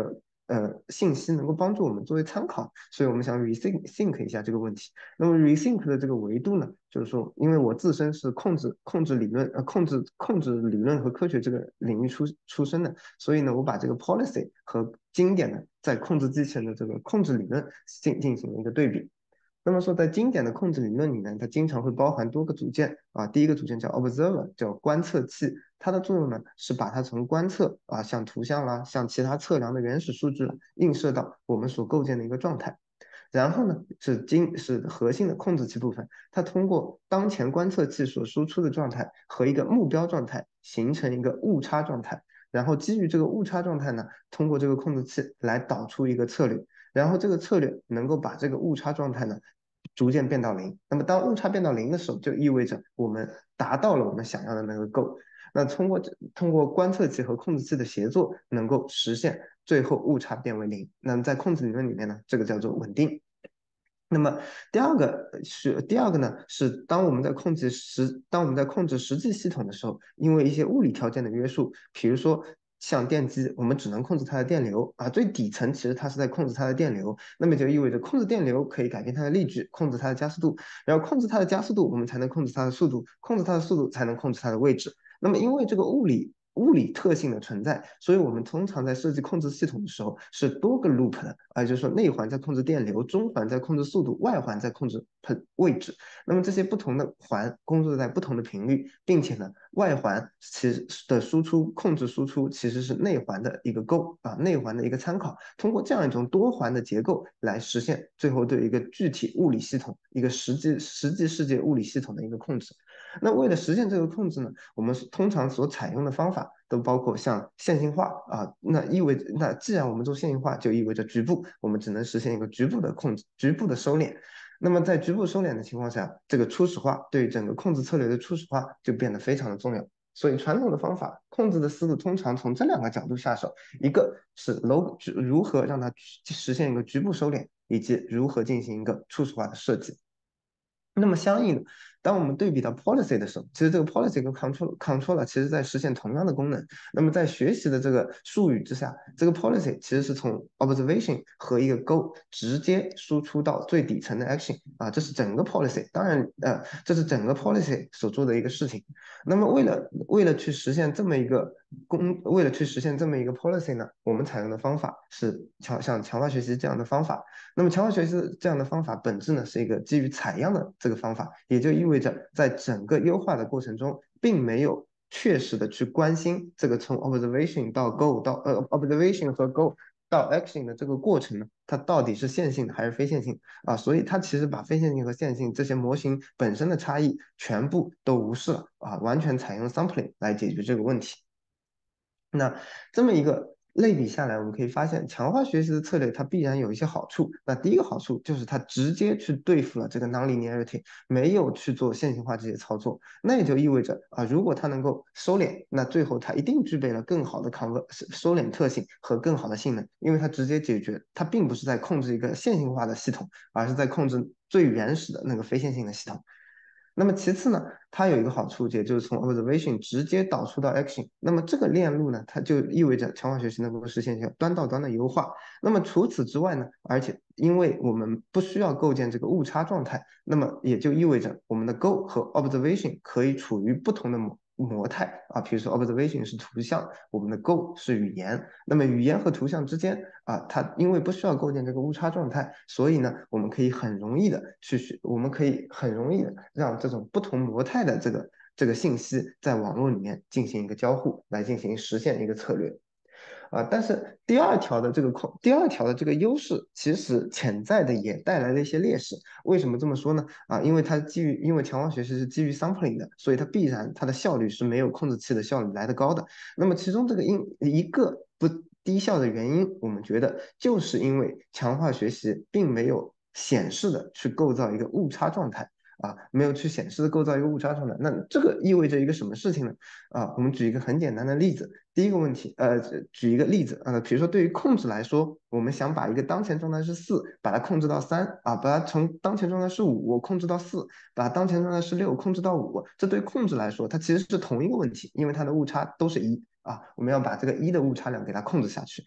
呃信息能够帮助我们作为参考，所以我们想 rethink think 一下这个问题。那么 rethink 的这个维度呢，就是说，因为我自身是控制控制理论呃控制控制理论和科学这个领域出出身的，所以呢，我把这个 policy 和经典的在控制机器人的这个控制理论进进行了一个对比。那么说，在经典的控制理论里面，它经常会包含多个组件啊。第一个组件叫 observer，叫观测器，它的作用呢是把它从观测啊，像图像啦，像其他测量的原始数据了，映射到我们所构建的一个状态。然后呢，是经是核心的控制器部分，它通过当前观测器所输出的状态和一个目标状态形成一个误差状态，然后基于这个误差状态呢，通过这个控制器来导出一个策略。然后这个策略能够把这个误差状态呢逐渐变到零。那么当误差变到零的时候，就意味着我们达到了我们想要的那个 goal。那通过通过观测器和控制器的协作，能够实现最后误差变为零。那么在控制理论里面呢，这个叫做稳定。那么第二个是第二个呢，是当我们在控制实当我们在控制实际系统的时候，因为一些物理条件的约束，比如说像电机，我们只能控制它的电流啊，最底层其实它是在控制它的电流，那么就意味着控制电流可以改变它的力矩，控制它的加速度，然后控制它的加速度，我们才能控制它的速度，控制它的速度才能控制它的位置。那么因为这个物理物理特性的存在，所以我们通常在设计控制系统的时候是多个 loop 的，啊，就是说内环在控制电流，中环在控制速度，外环在控制位置。那么这些不同的环工作在不同的频率，并且呢，外环其实的输出控制输出其实是内环的一个构啊，内环的一个参考。通过这样一种多环的结构来实现最后对一个具体物理系统、一个实际实际世界物理系统的一个控制。那为了实现这个控制呢，我们通常所采用的方法都包括像线性化啊，那意味着那既然我们做线性化，就意味着局部，我们只能实现一个局部的控制、局部的收敛。那么在局部收敛的情况下，这个初始化对于整个控制策略的初始化就变得非常的重要。所以传统的方法控制的思路通常从这两个角度下手，一个是楼如何让它实现一个局部收敛，以及如何进行一个初始化的设计。那么相应的，当我们对比到 policy 的时候，其实这个 policy 跟 control controller 其实在实现同样的功能。那么在学习的这个术语之下，这个 policy 其实是从 observation 和一个 goal 直接输出到最底层的 action 啊，这是整个 policy。当然，呃，这是整个 policy 所做的一个事情。那么为了为了去实现这么一个功，为了去实现这么一个 policy 呢，我们采用的方法是强像强化学习这样的方法。那么强化学习这样的方法本质呢是一个基于采样的这个方法，也就意味着在整个优化的过程中，并没有确实的去关心这个从 observation 到 go 到呃 observation 和 go 到 action 的这个过程呢，它到底是线性的还是非线性啊？所以它其实把非线性和线性这些模型本身的差异全部都无视了啊，完全采用 sampling 来解决这个问题。那这么一个类比下来，我们可以发现，强化学习的策略它必然有一些好处。那第一个好处就是它直接去对付了这个 nonlinearity，没有去做线性化这些操作。那也就意味着啊，如果它能够收敛，那最后它一定具备了更好的 conver 收敛特性和更好的性能，因为它直接解决，它并不是在控制一个线性化的系统，而是在控制最原始的那个非线性的系统。那么其次呢，它有一个好处，也就是从 observation 直接导出到 action。那么这个链路呢，它就意味着强化学习能够实现一个端到端的优化。那么除此之外呢，而且因为我们不需要构建这个误差状态，那么也就意味着我们的 go 和 observation 可以处于不同的模模态啊。比如说 observation 是图像，我们的 go 是语言。那么语言和图像之间啊，它因为不需要构建这个误差状态，所以呢，我们可以很容易的去学，我们可以很容易的让这种不同模态的这个这个信息在网络里面进行一个交互，来进行实现一个策略。啊，但是第二条的这个空，第二条的这个优势，其实潜在的也带来了一些劣势。为什么这么说呢？啊，因为它基于，因为强化学习是基于 sampling 的，所以它必然它的效率是没有控制器的效率来得高的。那么其中这个因一个不低效的原因，我们觉得就是因为强化学习并没有显示的去构造一个误差状态。啊，没有去显示的构造一个误差状态，那这个意味着一个什么事情呢？啊，我们举一个很简单的例子，第一个问题，呃，举一个例子，呃，比如说对于控制来说，我们想把一个当前状态是四，把它控制到三，啊，把它从当前状态是五，我控制到四，把当前状态是六，控制到五，这对控制来说，它其实是同一个问题，因为它的误差都是一，啊，我们要把这个一的误差量给它控制下去。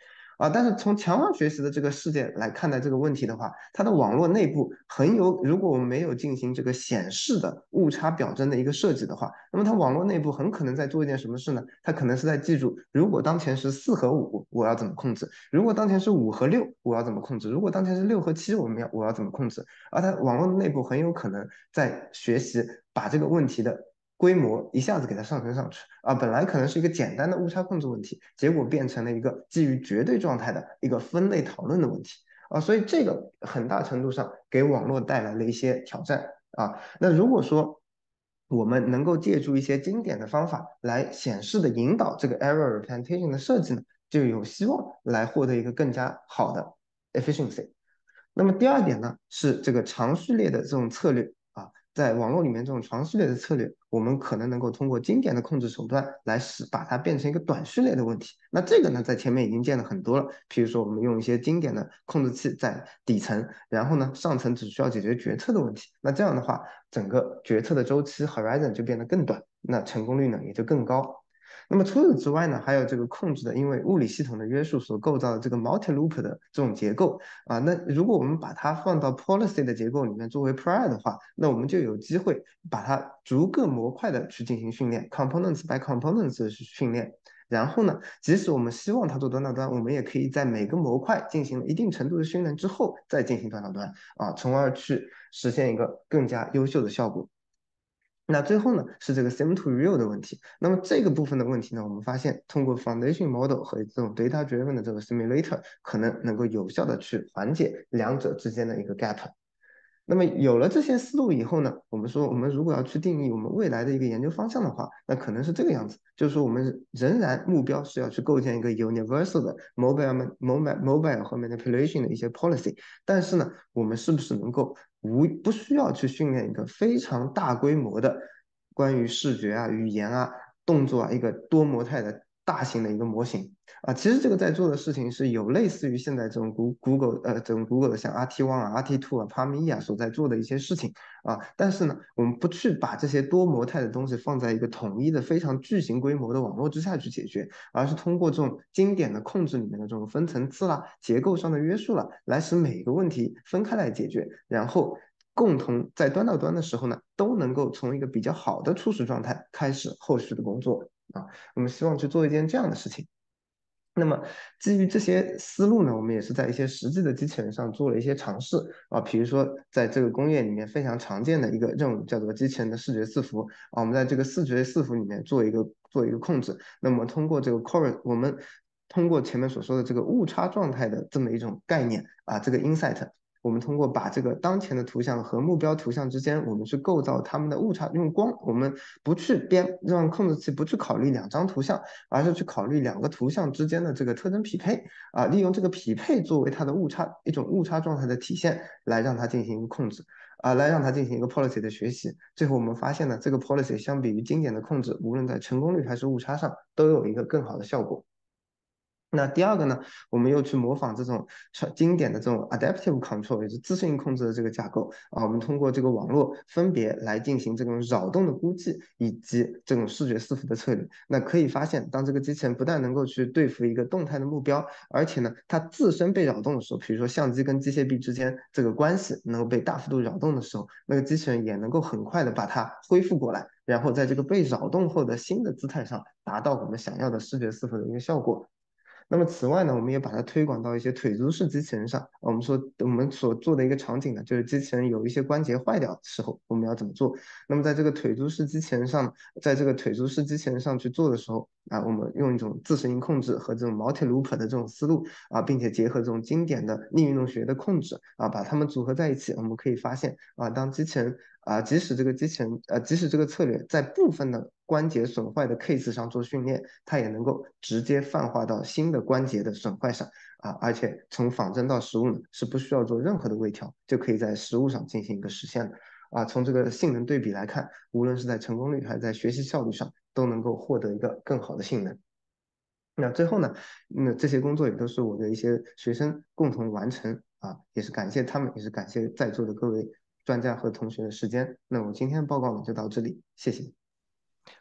啊。但是从强化学习的这个世界来看待这个问题的话，它的网络内部很有，如果我们没有进行这个显示的误差表征的一个设计的话，那么它网络内部很可能在做一件什么事呢？它可能是在记住，如果当前是四和五，我要怎么控制？如果当前是五和六，我要怎么控制？如果当前是六和七，我们要我要怎么控制？而它网络内部很有可能在学习把这个问题的规模一下子给它上升上去啊，本来可能是一个简单的误差控制问题，结果变成了一个基于绝对状态的一个分类讨论的问题啊，所以这个很大程度上给网络带来了一些挑战啊。那如果说我们能够借助一些经典的方法来显示的引导这个 error representation 的设计呢，就有希望来获得一个更加好的 efficiency。那么第二点呢，是这个长序列的这种策略啊，在网络里面这种长序列的策略，我们可能能够通过经典的控制手段来使把它变成一个短序列的问题。那这个呢，在前面已经见了很多了，譬如说我们用一些经典的控制器在底层，然后呢上层只需要解决决策的问题。那这样的话，整个决策的周期 horizon 就变得更短，那成功率呢也就更高。那么除此之外呢，还有这个控制的，因为物理系统的约束所构造的这个 multi-loop 的这种结构啊，那如果我们把它放到 policy 的结构里面作为 prior 的话，那我们就有机会把它逐个模块的去进行训练 ，components by components 的训练。然后呢，即使我们希望它做端到端，我们也可以在每个模块进行了一定程度的训练之后，再进行端到端啊，从而去实现一个更加优秀的效果。那最后呢，是这个 sim to real 的问题。那么这个部分的问题呢，我们发现通过 foundation model 和这种 data driven 的这个 simulator，可能能够有效的去缓解两者之间的一个 gap。那么有了这些思路以后呢，我们说我们如果要去定义我们未来的一个研究方向的话，那可能是这个样子，就是说我们仍然目标是要去构建一个 universal 的 mobile mobile mobile 和 manipulation 的一些 policy，但是呢，我们是不是能够无不需要去训练一个非常大规模的关于视觉啊、语言啊、动作啊一个多模态的大型的一个模型？啊，其实这个在做的事情是有类似于现在这种 Google 呃这种 Google 的像 R T one 啊、R T two 啊、Palm 啊所在做的一些事情啊，但是呢，我们不去把这些多模态的东西放在一个统一的非常巨型规模的网络之下去解决，而是通过这种经典的控制里面的这种分层次啦、结构上的约束啦，来使每个问题分开来解决，然后共同在端到端的时候呢，都能够从一个比较好的初始状态开始后续的工作啊。我们希望去做一件这样的事情。那么基于这些思路呢，我们也是在一些实际的机器人上做了一些尝试啊，比如说在这个工业里面非常常见的一个任务叫做机器人的视觉伺服啊，我们在这个视觉伺服里面做一个做一个控制，那么通过这个 core，我们通过前面所说的这个误差状态的这么一种概念啊，这个 insight。我们通过把这个当前的图像和目标图像之间，我们去构造它们的误差，用光，我们不去编，让控制器不去考虑两张图像，而是去考虑两个图像之间的这个特征匹配啊，利用这个匹配作为它的误差一种误差状态的体现，来让它进行控制啊，来让它进行一个 policy 的学习。最后我们发现呢，这个 policy 相比于经典的控制，无论在成功率还是误差上，都有一个更好的效果。那第二个呢，我们又去模仿这种经典的这种 adaptive control，也是自适应控制的这个架构啊，我们通过这个网络分别来进行这种扰动的估计，以及这种视觉伺服的策略。那可以发现，当这个机器人不但能够去对付一个动态的目标，而且呢，它自身被扰动的时候，比如说相机跟机械臂之间这个关系能够被大幅度扰动的时候，那个机器人也能够很快的把它恢复过来，然后在这个被扰动后的新的姿态上达到我们想要的视觉伺服的一个效果。那么此外呢，我们也把它推广到一些腿足式机器人上。我们说我们所做的一个场景呢，就是机器人有一些关节坏掉的时候，我们要怎么做？那么在这个腿足式机器人上，在这个腿足式机器人上去做的时候啊，我们用一种自适应控制和这种 multi loop 的这种思路啊，并且结合这种经典的逆运动学的控制啊，把它们组合在一起，我们可以发现啊，当机器人啊，即使这个机器人呃，即使这个策略在部分的关节损坏的 case 上做训练，它也能够直接泛化到新的关节的损坏上啊，而且从仿真到实物呢，是不需要做任何的微调，就可以在实物上进行一个实现的啊。从这个性能对比来看，无论是在成功率还是在学习效率上，都能够获得一个更好的性能。那最后呢，那这些工作也都是我的一些学生共同完成啊，也是感谢他们，也是感谢在座的各位专家和同学的时间。那我今天的报告呢就到这里，谢谢。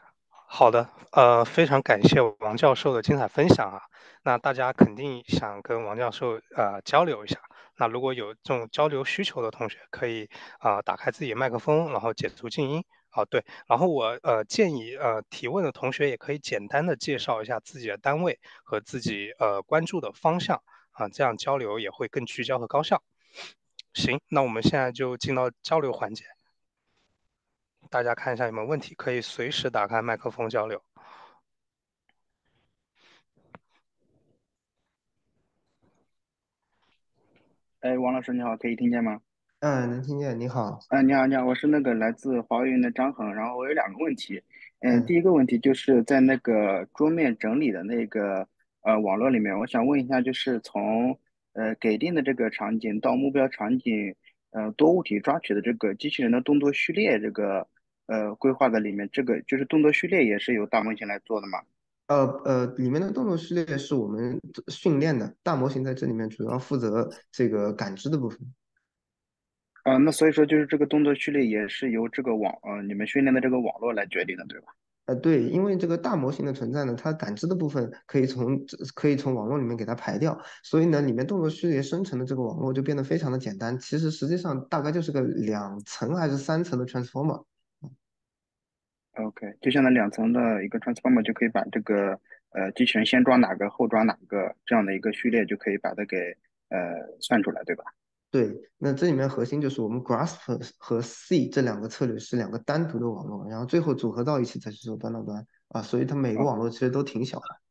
好的，呃，非常感谢王教授的精彩分享啊。那大家肯定想跟王教授呃交流一下。那如果有这种交流需求的同学，可以啊、打开自己的麦克风，然后解除静音。啊，对。然后我呃建议呃提问的同学也可以简单的介绍一下自己的单位和自己呃关注的方向啊，这样交流也会更聚焦和高效。行，那我们现在就进到交流环节，大家看一下有没有问题，可以随时打开麦克风交流。 哎，王老师你好，可以听见吗？ 嗯，能听见，你好。 啊，你好，你好，我是那个来自华为云的张恒，然后我有两个问题。嗯，第嗯。 一个问题就是在那个桌面整理的那个呃网络里面，我想问一下，就是从呃给定的这个场景到目标场景，呃多物体抓取的这个机器人的动作序列这个呃规划的里面，这个就是动作序列也是由大模型来做的吗？ 呃呃，里面的动作序列是我们训练的，大模型在这里面主要负责这个感知的部分。 呃，那所以说就是这个动作序列也是由这个网呃你们训练的这个网络来决定的，对吧？ 呃，对，因为这个大模型的存在呢，它感知的部分可以从可以从网络里面给它排掉，所以呢，里面动作序列生成的这个网络就变得非常的简单。其实实际上大概就是个两层还是三层的 transformer。 OK，就像那两层的一个 transformer 就可以把这个呃机器人先装哪个后装哪个这样的一个序列就可以把它给呃算出来，对吧对，那这里面核心就是我们 grasp 和和 see 这两个策略是两个单独的网络，然后最后组合到一起再去做端到端啊，所以它每个网络其实都挺小的。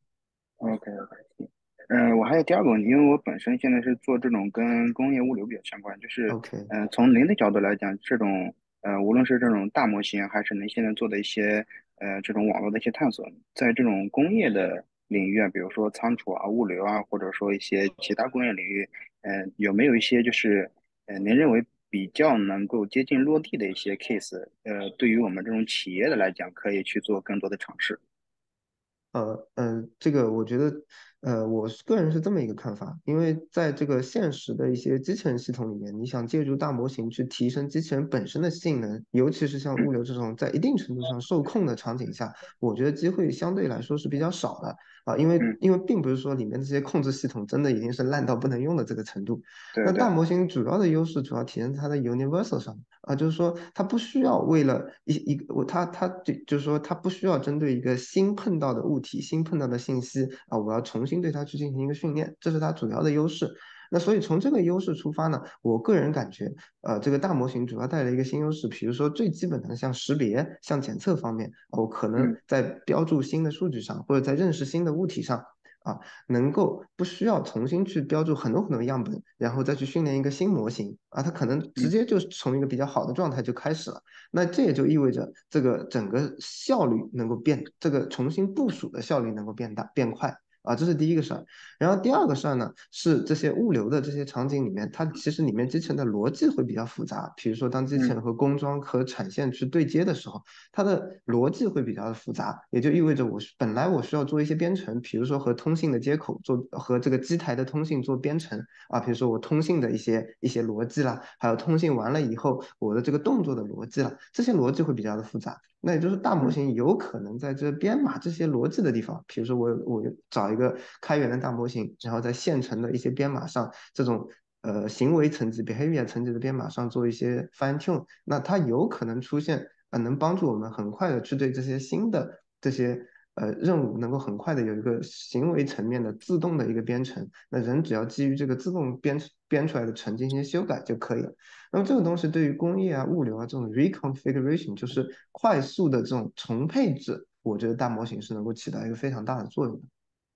？OK OK，嗯，我还有第二个问题，因为我本身现在是做这种跟工业物流比较相关，就是， OK。 嗯、从零的角度来讲，这种，呃，无论是这种大模型，还是您现在做的一些，呃，这种网络的一些探索，在这种工业的领域啊，比如说仓储啊、物流啊，或者说一些其他工业领域，呃，有没有一些就是，呃，您认为比较能够接近落地的一些 case，呃，对于我们这种企业的来讲，可以去做更多的尝试？ 呃呃，这个我觉得，呃，我是个人是这么一个看法，因为在这个现实的一些机器人系统里面，你想借助大模型去提升机器人本身的性能，尤其是像物流这种在一定程度上受控的场景下，我觉得机会相对来说是比较少的啊，因为嗯， 因为并不是说里面这些控制系统真的已经是烂到不能用的这个程度，那对对， 大模型主要的优势主要体现在它的 universal 上。啊，就是说它不需要为了一一个我它它就就是说它不需要针对一个新碰到的物体、新碰到的信息啊，我要重新对它去进行一个训练，这是它主要的优势。那所以从这个优势出发呢，我个人感觉，呃，这个大模型主要带来一个新优势，比如说最基本的像识别、像检测方面，我可能嗯在标注新的数据上，或者在认识新的物体上。啊，能够不需要重新去标注很多很多样本，然后再去训练一个新模型啊，它可能直嗯接就从一个比较好的状态就开始了。那这也就意味着这个整个效率能够变，这个重新部署的效率能够变大变快。啊，这是第一个事儿。然后第二个事儿呢，是这些物流的这些场景里面，它其实里面机器人的逻辑会比较复杂。比如说，当机器嗯人和工装和产线去对接的时候，它的逻辑会比较的复杂，也就意味着我本来我需要做一些编程，比如说和通信的接口做和这个机台的通信做编程啊，比如说我通信的一些一些逻辑啦，还有通信完了以后我的这个动作的逻辑啦，这些逻辑会比较的复杂。那也就是大模嗯型有可能在这编码这些逻辑的地方，比如说我我找一个开源的大模型，然后在现成的一些编码上，这种呃行为层级 behavior 层级的编码上做一些 fine tune，那它有可能出现呃能帮助我们很快的去对这些新的这些呃任务能够很快的有一个行为层面的自动的一个编程，那人只要基于这个自动编编出来的程进行修改就可以了。那么这个东西对于工业啊、物流啊这种 reconfiguration，就是快速的这种重配置，我觉得大模型是能够起到一个非常大的作用的。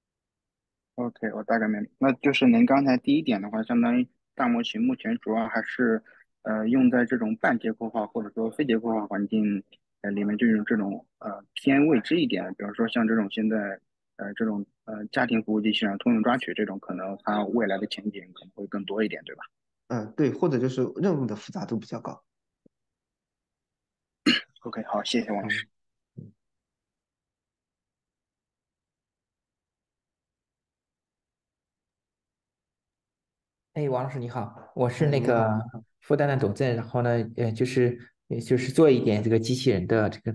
，OK，我大概明白。那就是您刚才第一点的话，相当于大模型目前主要还是呃用在这种半结构化或者说非结构化环境呃里面，就用这种呃偏未知一点，比方说像这种现在呃这种呃家庭服务机器人通用抓取这种，可能它未来的前景可能会更多一点，对吧嗯，对，或者就是任务的复杂度比较高。 ？OK，好，谢谢王老师。 嗯。嗯。 哎，王老师你好，我是哎， 那个你好。 复旦的董振，然后呢，呃，就是呃就是做一点这个机器人的这个什么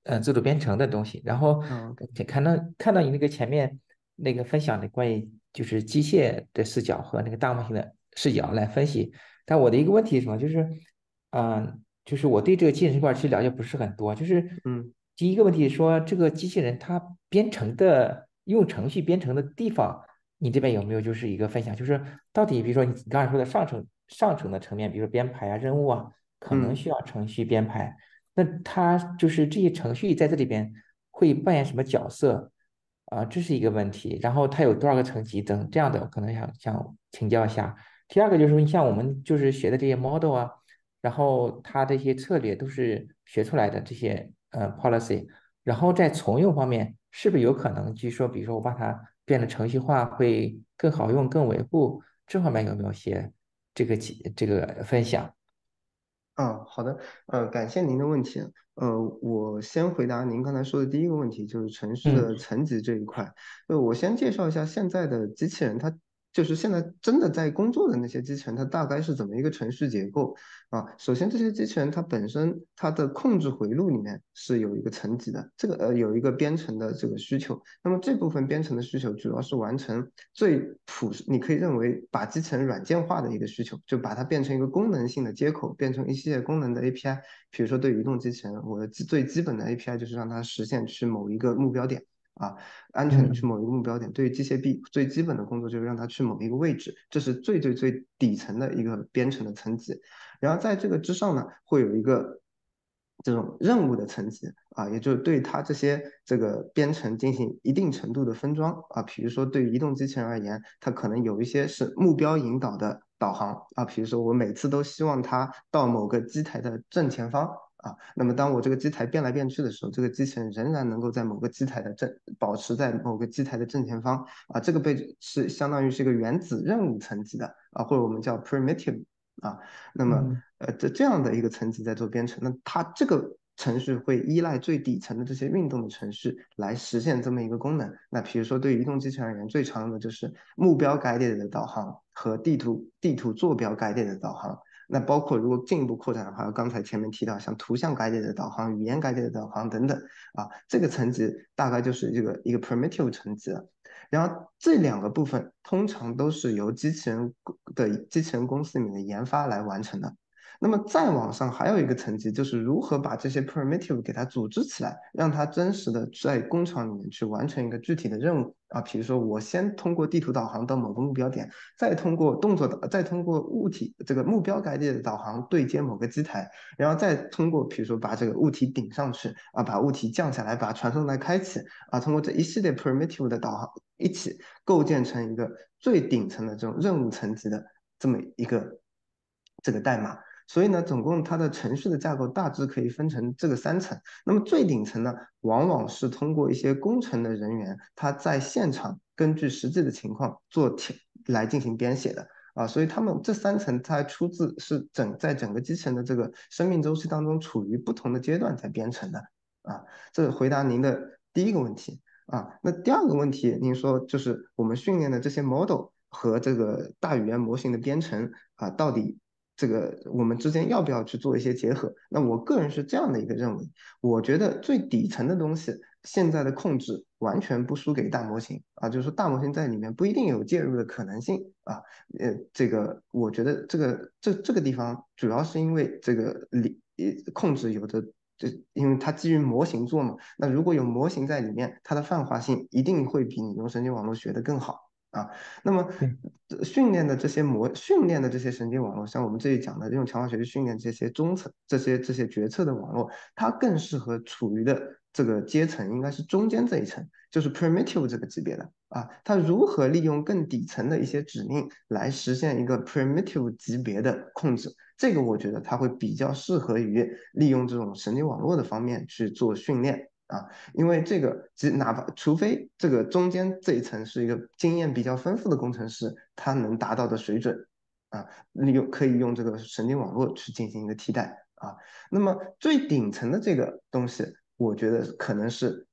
呃自主编程的东西。然后嗯，OK， 看到看到你那个前面那个分享的关于就是机械的视角和那个大模型的视角来分析。但我的一个问题是什么？就是，嗯、就是我对这个机器人这块儿其实了解不是很多。就是嗯第一个问题说，这个机器人它编程的用程序编程的地方，你这边有没有就是一个分享？就是到底比如说你刚才说的上层上层的层面，比如说编排啊、任务啊，可能嗯。 需要程序编排。那它就是这些程序在这里边会扮演什么角色啊、这是一个问题。然后它有多少个层级等这样的，可能想想请教一下。第二个就是说，你像我们就是学的这些 model 啊，然后它这些策略都是学出来的这些呃 policy，然后在从用方面，是不是有可能据说，比如说我把它变得程序化会更好用、更维护，这方面有没有些这个其这个分享？ 啊，好的，呃，感谢您的问题。呃，我先回答您刚才说的第一个问题，就是城市的嗯层级这一块。呃，我先介绍一下现在的机器人，它就是现在真的在工作的那些机器人，它大概是怎么一个程序结构啊？首先，这些机器人它本身它的控制回路里面是有一个层级的，这个呃有一个编程的这个需求。那么这部分编程的需求主要是完成最朴实，你可以认为把基层软件化的一个需求，就把它变成一个功能性的接口，变成一系列功能的 A P I。比如说对移动机器人，我的基最基本的 A P I 就是让它实现去某一个目标点。啊，安全的去嗯某一个目标点。对于机械臂最基本的工作就是让它去某一个位置，这是最最最底层的一个编程的层级。然后在这个之上呢，会有一个这种任务的层级啊，也就是对它这些这个编程进行一定程度的分装啊。比如说对于移动机器人而言，它可能有一些是目标引导的导航啊，比如说我每次都希望它到某个机台的正前方。啊，那么当我这个机台变来变去的时候，这个机器人仍然能够在某个机台的正，保持在某个机台的正前方啊，这个被是相当于是一个原子任务层级的啊，或者我们叫 primitive 啊，那么嗯呃这这样的一个层级在做编程，那它这个程序会依赖最底层的这些运动的程序来实现这么一个功能。那比如说对于移动机器人而言，最常用的就是目标 guided 的导航和地图地图坐标 guided 的导航。那包括如果进一步扩展的话，刚才前面提到像图像 guided 的导航、语言 guided 的导航等等啊，这个层级大概就是这个一个 primitive 层级了。然后这两个部分通常都是由机器人的机器人公司里面的研发来完成的。那么再往上还有一个层级，就是如何把这些 primitive 给它组织起来，让它真实的在工厂里面去完成一个具体的任务啊。比如说，我先通过地图导航到某个目标点，再通过动作导，再通过物体这个目标概念的导航对接某个机台，然后再通过比如说把这个物体顶上去啊，把物体降下来，把传送带开启啊，通过这一系列 primitive 的导航一起构建成一个最顶层的这种任务层级的这么一个这个代码。所以呢，总共它的程序的架构大致可以分成这个三层。那么最顶层呢，往往是通过一些工程的人员，他在现场根据实际的情况做题来进行编写的啊。所以他们这三层，它出自是整在整个机器人的这个生命周期当中处于不同的阶段在编程的啊。这回答您的第一个问题啊。那第二个问题，您说就是我们训练的这些 model 和这个大语言模型的编程啊，到底这个我们之间要不要去做一些结合？那我个人是这样的一个认为，我觉得最底层的东西，现在的控制完全不输给大模型啊，就是说大模型在里面不一定有介入的可能性啊。呃，这个我觉得这个这这个地方主要是因为这个里呃控制有的。就因为它基于模型做嘛，那如果有模型在里面，它的泛化性一定会比你用神经网络学的更好啊。那么对。 训练的这些模训练的这些神经网络，像我们这里讲的用强化学习训练这些中层这些这些决策的网络，它更适合处于的这个阶层应该是中间这一层，就是 primitive 这个级别的啊。它如何利用更底层的一些指令来实现一个 primitive 级别的控制？这个我觉得它会比较适合于利用这种神经网络的方面去做训练啊。因为这个，只哪怕除非这个中间这一层是一个经验比较丰富的工程师，他能达到的水准啊，利用可以用这个神经网络去进行一个替代啊。那么最顶层的这个东西，我觉得可能是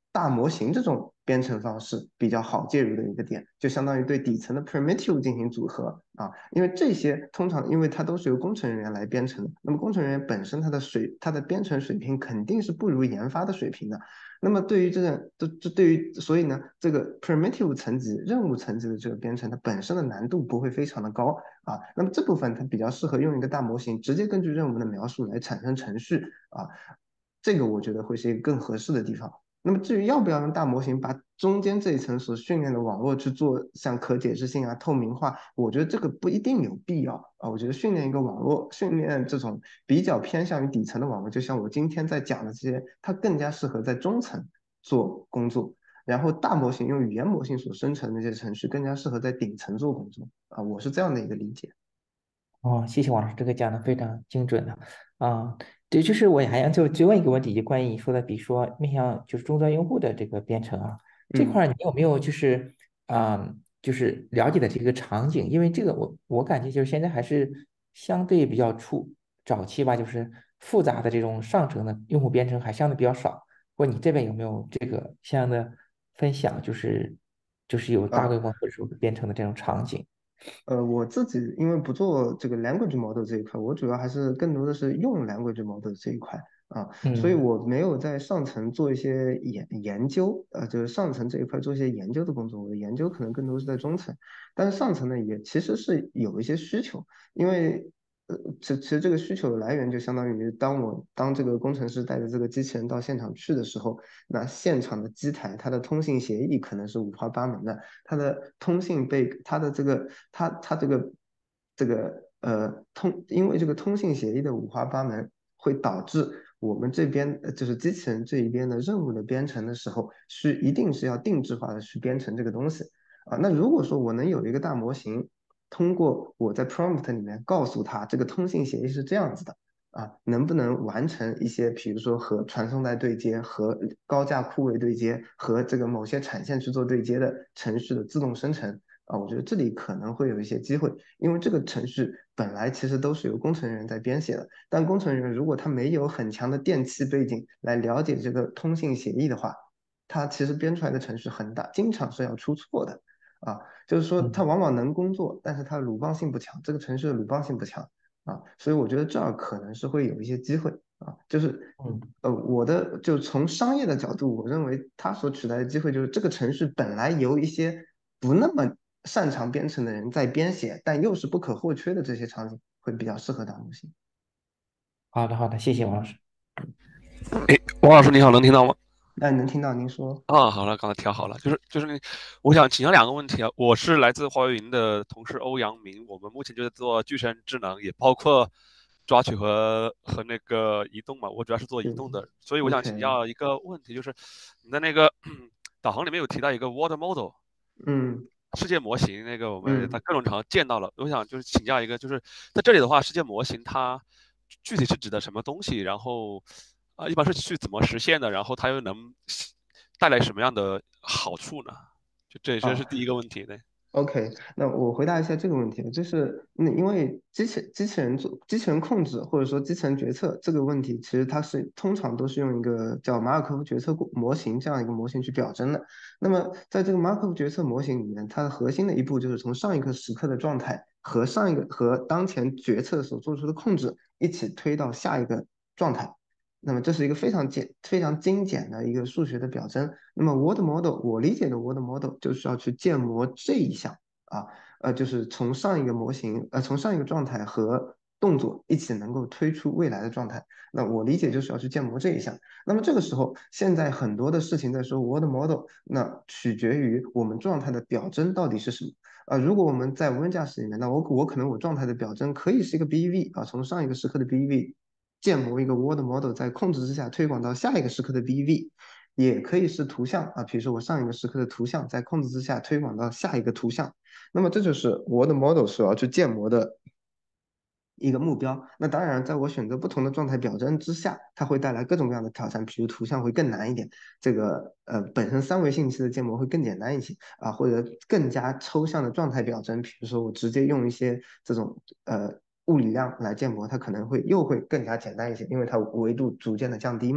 大模型这种编程方式比较好介入的一个点，就相当于对底层的 primitive 进行组合啊，因为这些通常因为它都是由工程人员来编程的，那么工程人员本身他的水他的编程水平肯定是不如研发的水平的。那么对于这个，这这对于，所以呢，这个 primitive 层级、任务层级的这个编程，它本身的难度不会非常的高啊。那么这部分它比较适合用一个大模型，直接根据任务的描述来产生程序啊，这个我觉得会是一个更合适的地方。那么至于要不要用大模型把中间这一层所训练的网络去做像可解释性啊、透明化，我觉得这个不一定有必要啊。我觉得训练一个网络，训练这种比较偏向于底层的网络，就像我今天在讲的这些，它更加适合在中层做工作。然后大模型用语言模型所生成的那些程序，更加适合在顶层做工作啊。我是这样的一个理解。 哦，谢谢王老师，这个讲的非常精准的啊。对，就是我还想就追问一个问题，就关于你说的，比如说面向就是终端用户的这个编程啊，这嗯。 块儿你有没有就是啊，就是了解的这个场景？因为这个我我感觉就是现在还是相对比较初早期吧，就是复杂的这种上层的用户编程还相对比较少。或者你这边有没有这个相应的分享？就是就是有大规啊。 模或者说编程的这种场景？ 呃，我自己因为不做这个 language model 这一块，我主要还是更多的是用 language model 这一块啊，所以嗯。 我没有在上层做一些研研究，呃，就是上层这一块做一些研究的工作，我的研究可能更多是在中层，但是上层呢也其实是有一些需求，因为呃，其其实这个需求的来源就相当于当我当这个工程师带着这个机器人到现场去的时候，那现场的机台它的通信协议可能是五花八门的。它的通信被它的这个它它这个这个呃通，因为这个通信协议的五花八门，会导致我们这边呃就是机器人这一边的任务的编程的时候，是一定是要定制化的去编程这个东西啊。那如果说我能有一个大模型，通过我在 prompt 里面告诉他这个通信协议是这样子的。啊，能不能完成一些，比如说和传送带对接、和高架库位对接、和这个某些产线去做对接的程序的自动生成啊？我觉得这里可能会有一些机会，因为这个程序本来其实都是由工程人员在编写的，但工程人员如果他没有很强的电气背景来了解这个通信协议的话，他其实编出来的程序很大，经常是要出错的啊。就是说，它嗯。 往往能工作，但是它的鲁棒性不强，这个程序的鲁棒性不强。啊，所以我觉得这儿可能是会有一些机会啊，就是嗯。 呃，我的就从商业的角度，我认为它所取代的机会就是这个程序本来由一些不那么擅长编程的人在编写，但又是不可或缺的这些场景，会比较适合大模型。 好的，好的，谢谢王老师。 哎，王老师你好，能听到吗？ 那能听到您说？ 啊，好了，刚才调好了，就是就是那，我想请教两个问题啊。我是来自华为云的同事欧阳明，我们目前就在做具身智能，也包括抓取和和那个移动嘛。我主要是做移对动的，所以我想请 ，OK。 教一个问题，就是你的那个导航里面有提到一个 world model 嗯世界模型，那个我们也在嗯。 各种场合见到了。我想就是请教一个，就是在这里的话，世界模型它具体是指的什么东西？然后啊、一般是去怎么实现的？然后它又能带来什么样的好处呢？就这这是第啊。 一个问题呢。 OK，那我回答一下这个问题，就是那因为机器机器人做机器人控制或者说机器人决策这个问题，其实它是通常都是用一个叫马尔科夫决策模型这样一个模型去表征的。那么在这个马尔科夫决策模型里面，它的核心的一步就是从上一个时刻的状态和上一个和当前决策所做出的控制一起推到下一个状态。那么这是一个非常简、非常精简的一个数学的表征。那么 Word Model，我理解的 Word Model 就是要去建模这一项啊，呃，就是从上一个模型，呃，从上一个状态和动作一起能够推出未来的状态。那我理解就是要去建模这一项。那么这个时候，现在很多的事情在说 Word Model，那取决于我们状态的表征到底是什么。啊、呃，如果我们在无人驾驶里面，那我我可能我状态的表征可以是一个 B E V 啊，从上一个时刻的 B E V 建模一个 Word Model，在控制之下推广到下一个时刻的 B E V，也可以是图像啊，比如说我上一个时刻的图像在控制之下推广到下一个图像，那么这就是 Word Model 所要去建模的一个目标。那当然，在我选择不同的状态表征之下，它会带来各种各样的挑战，比如图像会更难一点，这个呃本身三维信息的建模会更简单一些啊，或者更加抽象的状态表征，比如说我直接用一些这种呃物理量来建模，它可能会又会更加简单一些，因为它维度逐渐的降低嘛。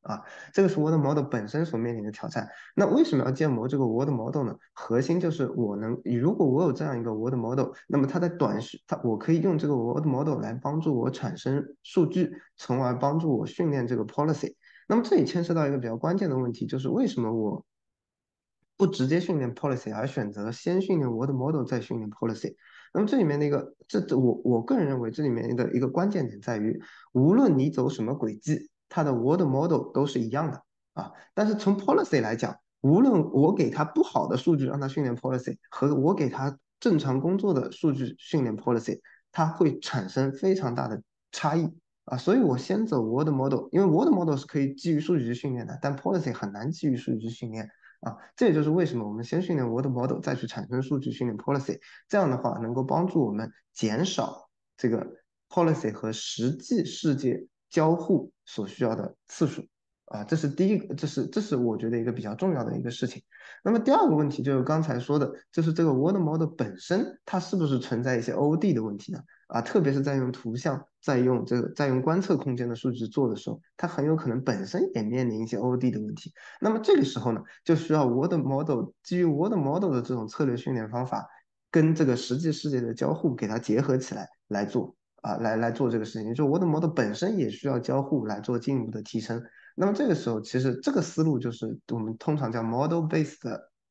啊，这个是 Word Model 本身所面临的挑战。那为什么要建模这个 Word Model 呢？核心就是我能，如果我有这样一个 Word Model，那么它在短时，它我可以用这个 Word Model 来帮助我产生数据，从而帮助我训练这个 policy。那么这里牵涉到一个比较关键的问题，就是为什么我不直接训练 policy，而选择先训练 Word Model 再训练 policy？那么这里面的一个，这这我我个人认为这里面的一个关键点在于，无论你走什么轨迹，它的 Word Model 都是一样的啊。但是从 policy 来讲，无论我给它不好的数据让它训练 policy，和我给它正常工作的数据训练 policy，它会产生非常大的差异啊。所以我先走 Word Model，因为 Word Model 是可以基于数据去训练的，但 policy 很难基于数据去训练。啊，这也就是为什么我们先训练 Word Model，再去产生数据训练 policy，这样的话能够帮助我们减少这个 policy 和实际世界交互所需要的次数。啊，这是第一个，这是这是我觉得一个比较重要的一个事情。那么第二个问题就是刚才说的，就是这个 Word Model 本身它是不是存在一些 O O D 的问题呢？啊，特别是在用图像、在用这个、在用观测空间的数据做的时候，它很有可能本身也面临一些 O O D 的问题。那么这个时候呢，就需要 Word Model 基于 Word Model 的这种策略训练方法，跟这个实际世界的交互给它结合起来来做啊，来来做这个事情。就 Word Model 本身也需要交互来做进一步的提升。那么这个时候，其实这个思路就是我们通常叫 Model Based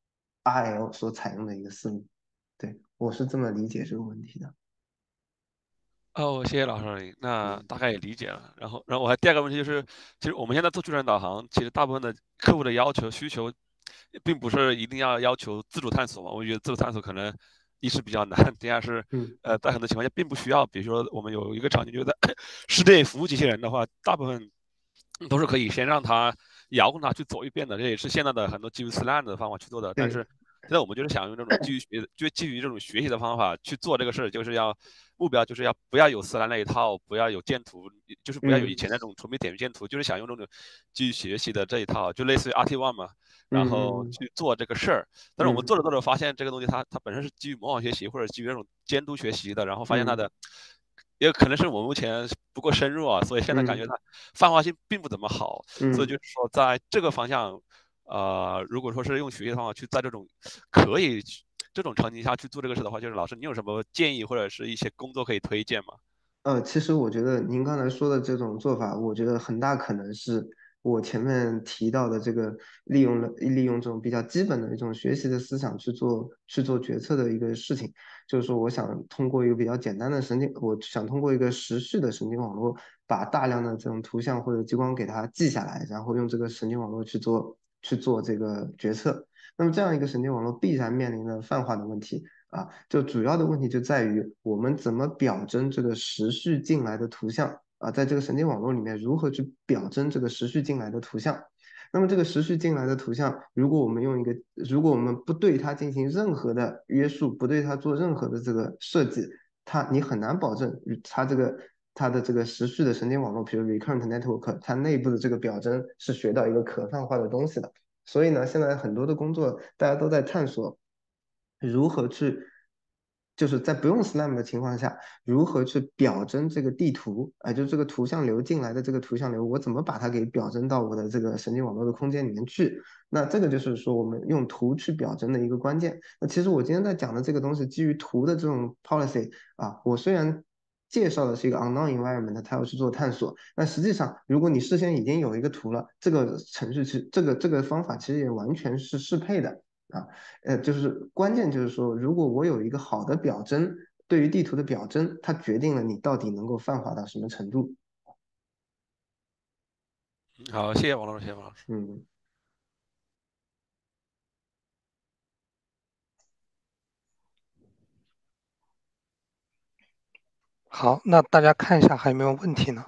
R L 所采用的一个思路。对，我是这么理解这个问题的。 哦，谢谢老师，那嗯大概也理解了。然后，然后我还第二个问题就是，其实我们现在做矩阵导航，其实大部分的客户的要求需求，并不是一定要要求自主探索嘛。我觉得自主探索可能一是比较难，第二是， 嗯呃，在很多情况下并不需要。比如说，我们有一个场景，就是在室内服务机器人的话，大部分都是可以先让它遥控它去走一遍的，这也是现在的很多基于 slang 的方法去做的。但是对现在我们就是想用这种基于学，就基于这种学习的方法去做这个事儿，就是要目标就是要不要有斯兰那一套，不要有建图，就是不要有以嗯前那种纯美点建图，就是想用这种基于学习的这一套，就类似于 R T one 嘛，然后嗯去做这个事儿。但是我们嗯做着做着发现，这个东西它它本身是基于模仿学习或者基于那种监督学习的，然后发现它嗯的。也可能是我目前不够深入啊，所以现在感觉嗯它泛化性并不怎么好，所以嗯就是说在这个方向，呃，如果说是用学习的方法去在这种可以这种场景下去做这个事的话，就是老师你有什么建议或者是一些工作可以推荐吗？ 呃，其实我觉得您刚才说的这种做法，我觉得很大可能是我前面提到的这个利用了利用这种比较基本的一种学习的思想去做去做决策的一个事情。就是说，我想通过一个比较简单的神经，我想通过一个时序的神经网络，把大量的这种图像或者激光给它记下来，然后用这个神经网络去做去做这个决策。那么这样一个神经网络必然面临的泛化的问题。啊，就主要的问题就在于我们怎么表征这个时序进来的图像啊，在这个神经网络里面如何去表征这个时序进来的图像。那么这个时序进来的图像，如果我们用一个，如果我们不对它进行任何的约束，不对它做任何的这个设计，它你很难保证它这个它的这个时序的神经网络，比如 recurrent network，它内部的这个表征是学到一个可泛化的东西的。所以呢，现在很多的工作大家都在探索。如何去，就是在不用 SLAM 的情况下，如何去表征这个地图，啊、呃，就这个图像流进来的这个图像流，我怎么把它给表征到我的这个神经网络的空间里面去？那这个就是说我们用图去表征的一个关键。那其实我今天在讲的这个东西，基于图的这种 policy 啊，我虽然介绍的是一个 unknown environment，它要去做探索，但实际上如果你事先已经有一个图了，这个程序其实这个这个方法其实也完全是适配的。啊，呃，就是关键就是说，如果我有一个好的表征，对于地图的表征，它决定了你到底能够泛化到什么程度。 好，谢谢王老师，谢谢王老师。 嗯， 好，那大家看一下还有没有问题呢？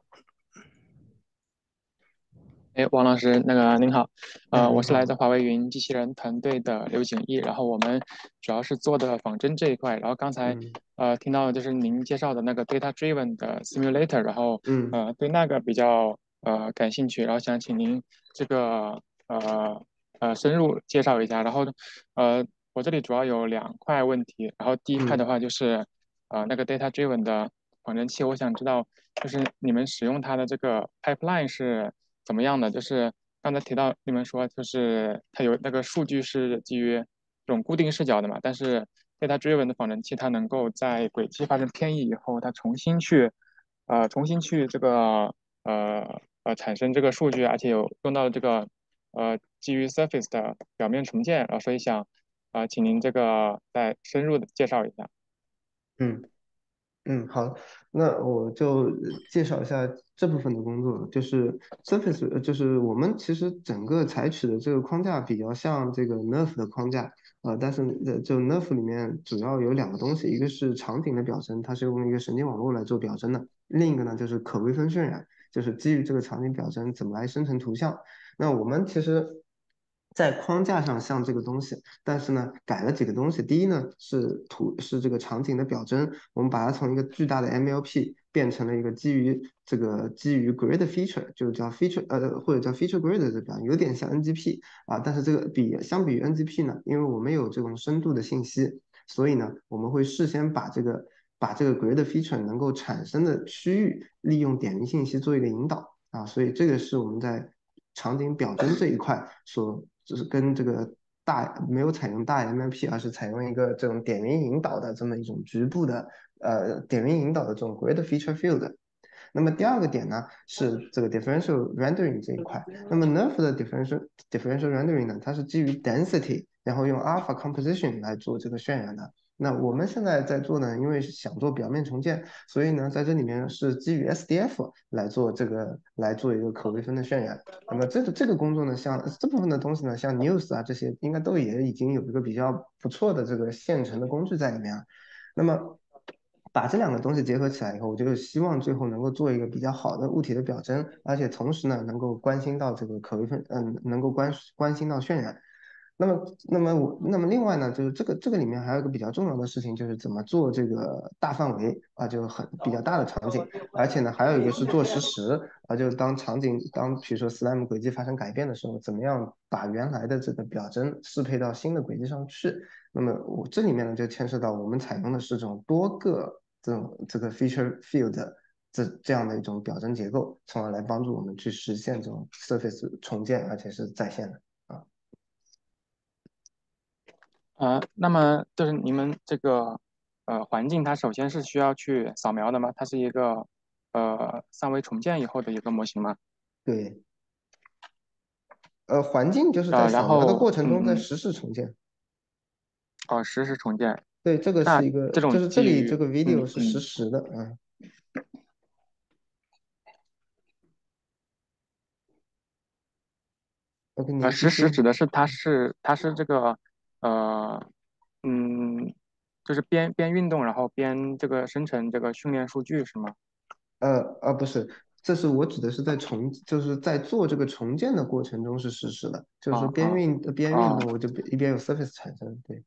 哎，王老师，那个您好，呃， 哎， 我你好。 是来自华为云机器人团队的刘景毅，然后我们主要是做的仿真这一块，然后刚才嗯呃听到就是您介绍的那个 data driven 的 simulator，然后嗯呃对那个比较呃感兴趣，然后想请您这个呃呃深入介绍一下，然后呃我这里主要有两块问题，然后第一块的嗯话就是呃那个 data driven 的仿真器，我想知道就是你们使用它的这个 pipeline 是怎么样的？就是刚才提到你们说，就是它有那个数据是基于这种固定视角的嘛，但是对它追文的仿真器，它能够在轨迹发生偏移以后，它重新去呃重新去这个呃呃产生这个数据，而且有用到这个呃基于 Surface 的表面重建，然后所以想啊、呃请您这个再深入的介绍一下。 嗯。嗯，好，那我就介绍一下这部分的工作，就是 Surface，呃就是我们其实整个采取的这个框架比较像这个 N E R F 的框架，呃，但是呃，就 N E R F 里面主要有两个东西，一个是场景的表征，它是用一个神经网络来做表征的，另一个呢就是可微分渲染，就是基于这个场景表征怎么来生成图像。那我们其实，在框架上像这个东西，但是呢，改了几个东西。第一呢，是图是这个场景的表征，我们把它从一个巨大的 M L P 变成了一个基于这个基于 grid feature，就叫 feature 呃或者叫 feature grid 的表现，有点像 N G P 啊，但是这个比相比于 N G P 呢，因为我们有这种深度的信息，所以呢，我们会事先把这个把这个 grid feature 能够产生的区域利用点名信息做一个引导啊，所以这个是我们在场景表征这一块所就是跟这个大没有采用大 M L P，而是采用一个这种点名引导的这么一种局部的呃点名引导的这种 grid feature field。那么第二个点呢是这个 differential rendering 这一块。那么 N E R F 的 differential differential rendering 呢，它是基于 density，然后用 alpha composition 来做这个渲染的。那我们现在在做呢，因为想做表面重建，所以呢，在这里面是基于 S D F 来做这个来做一个可微分的渲染。那么这个这个工作呢，像这部分的东西呢，像 News 啊这些，应该都也已经有一个比较不错的这个现成的工具在里面了。那么把这两个东西结合起来以后，我就希望最后能够做一个比较好的物体的表征，而且同时呢，能够关心到这个可微分，嗯，能够关关心到渲染。那么，那么我，那么另外呢，就是这个这个里面还有一个比较重要的事情，就是怎么做这个大范围啊，就很比较大的场景，而且呢，还有一个是做实时啊，就是当场景当比如说 slime 轨迹发生改变的时候，怎么样把原来的这个表征适配到新的轨迹上去。那么我这里面呢，就牵涉到我们采用的是这种多个这种这个 feature field 这这样的一种表征结构，从而来帮助我们去实现这种 surface 重建，而且是在线的。 呃，那么就是你们这个呃环境，它首先是需要去扫描的吗？它是一个呃三维重建以后的一个模型吗？ 对，呃，环境就是在呃，然扫描的后过程中在嗯嗯， 实时重建。 哦，实时重建， 对，这个那是一个， 这种就是这基于里这个 video 是实嗯嗯时的啊。OK， 呃您继续。 实时指的是它是它是这个呃嗯就是边边运动然后边这个生成这个训练数据是吗？ 呃呃，不是，这是我指的是在重，就是在做这个重建的过程中是实时的，就是说啊啊边运边运啊动，我就一边有 surface 产生。对。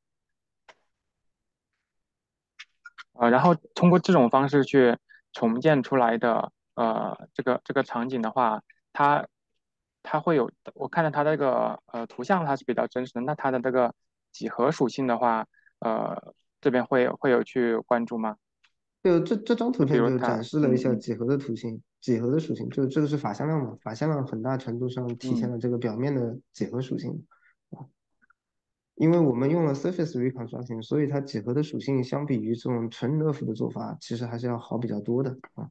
呃，然后通过这种方式去重建出来的呃这个这个场景的话，它它会有我看到它这个呃图像它是比较真实的，那它的这个几何属性的话，呃这边会会有去关注吗？ 就这这张图就比片就如它展示了一嗯嗯下几何的图形，几何的属性，就这个是法向量嘛，法向量很大程度上体现嗯了这个表面的几何属性。因为我们用了 surface reconstruction，所以它几何的属性相比于这种纯 N E R F 的做法，其实还是要好比较多的啊。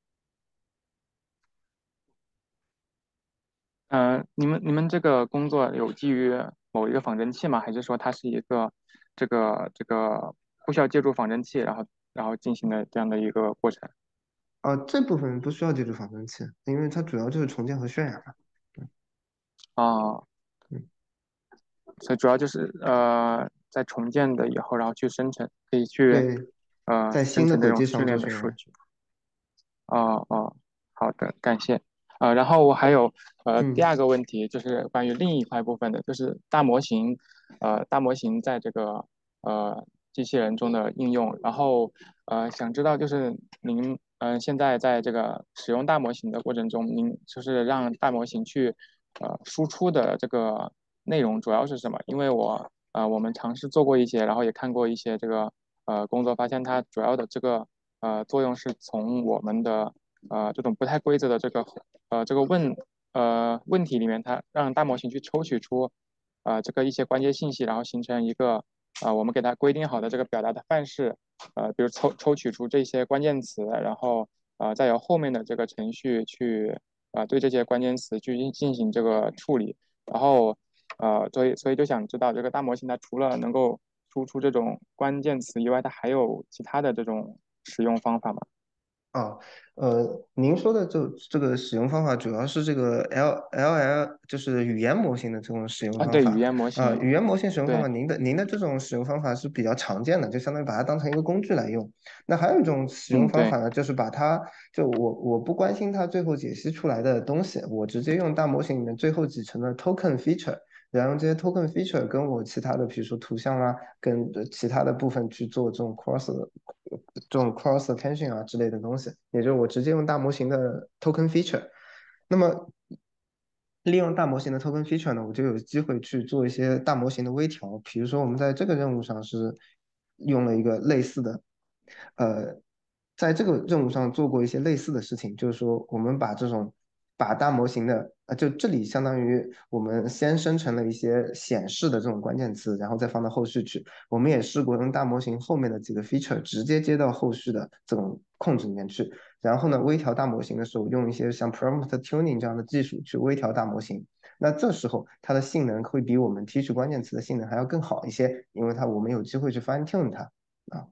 呃，你们你们这个工作有基于某一个仿真器吗？还是说它是一个这个这个不需要借助仿真器，然后然后进行的这样的一个过程？ 啊，这部分不需要借助仿真器，因为它主要就是重建和渲染嘛。 啊， 嗯， 所以主要就是呃，在重建的以后，然后去生成，可以去对， 呃在生成这新的轨迹种训练上做渲染。 的数据。哦哦，好的，感谢。呃，然后我还有呃第嗯。 二个问题，就是关于另一块部分的，就是大模型，呃，大模型在这个呃机器人中的应用。然后呃，想知道就是您嗯、呃、现在在这个使用大模型的过程中，您就是让大模型去呃输出的这个内容主要是什么？因为我呃我们尝试做过一些，然后也看过一些这个呃工作，发现它主要的这个呃作用是从我们的呃这种不太规则的这个呃这个问呃问题里面，它让大模型去抽取出呃这个一些关键信息，然后形成一个呃我们给它规定好的这个表达的范式，呃比如抽抽取出这些关键词，然后呃再由后面的这个程序去呃对这些关键词去进进行这个处理，然后呃所以所以就想知道这个大模型它除了能够输出这种关键词以外，它还有其他的这种使用方法吗？ 啊，呃，您说的这这个使用方法主要是这个 L L L，就是语言模型的这种使用啊，对，语方法言模啊， 型， 语言模型使用方法， 对， 您的您的这种使用方法是比较常见的，就相当于把它当成一个工具来用。那还有一种使用嗯，对， 方法呢，就是把它就我我不关心它最后解析出来的东西，我直接用大模型里面最后几层的 token feature。然后这些 token feature 跟我其他的，比如说图像啦，跟呃其他的部分去做这种 cross 这种 cross attention 啊之类的东西，也就是我直接用大模型的 token feature。那么利用大模型的 token feature 呢，我就有机会去做一些大模型的微调。比如说我们在这个任务上是用了一个类似的，呃，在这个任务上做过一些类似的事情，就是说我们把这种把大模型的，呃，就这里相当于我们先生成了一些显示的这种关键词，然后再放到后续去。我们也试过用大模型后面的几个 feature 直接接到后续的这种控制里面去。然后呢，微调大模型的时候，用一些像 prompt tuning 这样的技术去微调大模型。那这时候它的性能会比我们提取关键词的性能还要更好一些，因为它我们有机会去 fine tune 它啊。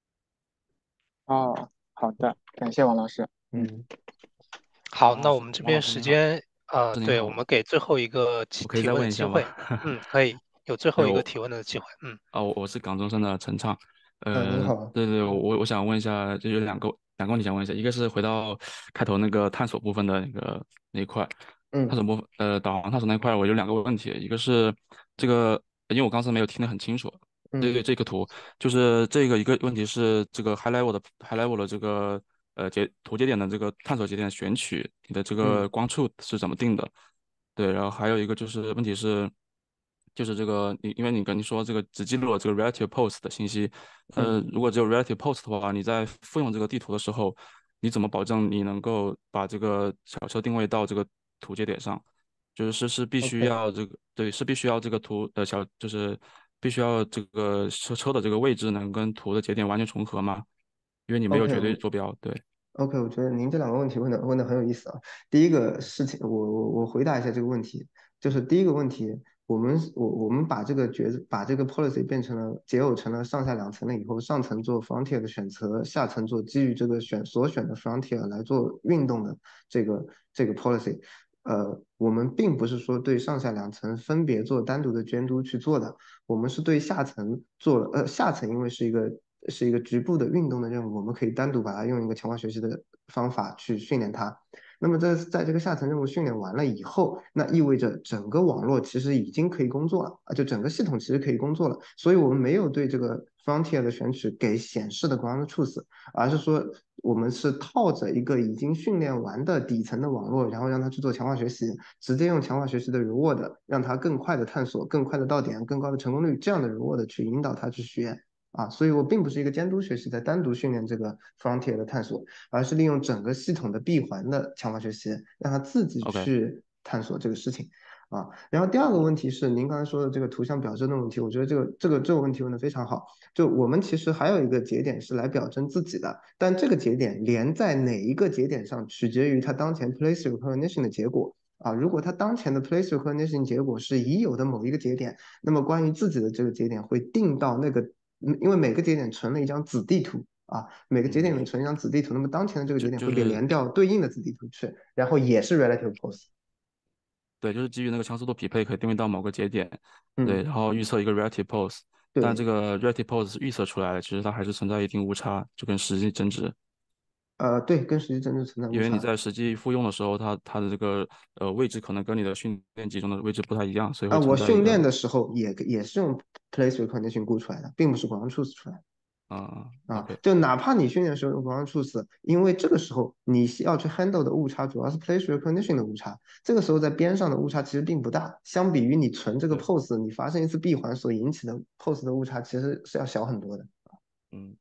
哦，好的，感谢王老师，嗯， 嗯， 好， 啊， 那我们这边王老师您好， 时间，呃，对，我是您好， 们给最后一个提我可以提问再问一下吗？ 的机会。嗯，可以，有最对我后一个提问的机会。嗯， 啊，我我是港中生的陈畅， 啊，您呃， 好。 对对，我我想问一下，就有两个两个问题想问一下，一个是回到开头那个探索部分的那个那一块，探嗯索部分呃导航探索那一块，我有两个问题，一个是这个，因为我刚才没有听得很清楚，对嗯对，这个图就是这个一个问题是这个 high level 的 high level 的这个呃节图节点的这个探索节点选取，你的这个嗯光触是怎么定的？对，然后还有一个就是问题是，就是这个你因为你跟你说这个只记录了这个 relative post 的信息，呃， 嗯如果只有 relative post 的话，你在复用这个地图的时候，你怎么保证你能够把这个小车定位到这个图节点上？就是是是必须 ，OK 要这个对，是必须要这个图的小就是必须要这个车车的这个位置能跟图的节点完全重合吗？因为你没有 OK， 绝对我坐标，对 OK，我觉得您这两个问题问的问的很有意思啊。第一个事情，我我我回答一下这个问题，就是第一个问题，我们我我们把这个角色把这个 policy 变成了解耦成了上下两层了以后，上层做 frontier 的选择，下层做基于这个选所选的 frontier 来做运动的这个这个 policy。呃，我们并不是说对上下两层分别做单独的监督去做的，我们是对下层做了，呃，下层因为是一个是一个局部的运动的任务，我们可以单独把它用一个强化学习的方法去训练它。那么在在这个下层任务训练完了以后，那意味着整个网络其实已经可以工作了啊，就整个系统其实可以工作了。所以我们没有对这个 frontier 的选取给显示的 ground truth，而是说我们是套着一个已经训练完的底层的网络，然后让它去做强化学习，直接用强化学习的 reward 让它更快的探索、更快的到点、更高的成功率这样的 reward 去引导它去学。啊，所以我并不是一个监督学习在单独训练这个 frontier 的探索，而是利用整个系统的闭环的强化学习，让它自己 ，OK， 去探索这个事情。啊，然后第二个问题是您刚才说的这个图像表征的问题，我觉得这个这个这个问题问的非常好。就我们其实还有一个节点是来表征自己的，但这个节点连在哪一个节点上，取决于它当前 place recognition 的结果。啊，如果它当前的 place recognition 结果是已有的某一个节点，那么关于自己的这个节点会定到那个，嗯因为每个节点存了一张子地图啊，每个节点里嗯， 面存一张子地图，那么当前的这个就节点会被就是连掉对应的子地图去，然后也是 relative pose。 对，就是基于那个相似度匹配，可以定位到某个节点，对， 嗯， 然后预测一个 relative pose，但这对， 个 relative pose 是预测出来的，其实它还是存在一定误差，就跟实际增值， 呃，对，跟实际真正存在误因为你差。 在实际复用的时候，它它的这个呃位置可能跟你的训练集中的位置不太一样，所以啊， 会我存在一个训练的时候也也是用 place recognition 估出来的，并不是 ground truth 出来的。 啊、 啊， OK， 就哪怕你训练的时候用 ground truth，因为这个时候你需要去 handle 的误差主要是 place recognition 的误差，这个时候在边上的误差其实并不大，相比于你存这个对， pose，你发生一次闭环所引起的 pose 的误差其实是要小很多的。 嗯。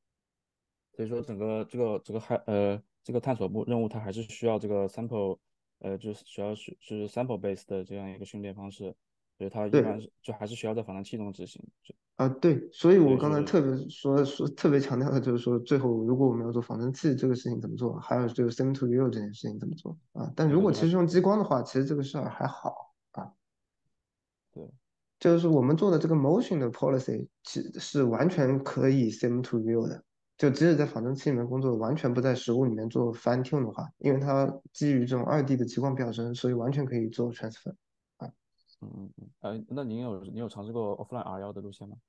所以说整个这个这个还呃这个探索部任务它还是需要这个 sample 呃，就是主要是是 sample base 的这样一个训练方式，所以它一般对。 是就还是需要在仿真器中执行。就啊，对，所以我对，是刚才特别说说特别强调的就是说，最后如果我们要做仿真器这个事情怎么做，还有就是 sim to real 这件事情怎么做啊？但对对，就还如果其实用激光的话，其实这个事儿还好啊。 对。 就是我们做的这个 motion 的 policy 其实是完全可以 sim to real 的，就即使在仿真器里面工作，完全不在实物里面做 fine tune 的话，因为它基于这种二 D 的激光表征，所以完全可以做 transfer 啊。 嗯嗯嗯，呃，那您有你有尝试过 offline R L 的路线吗？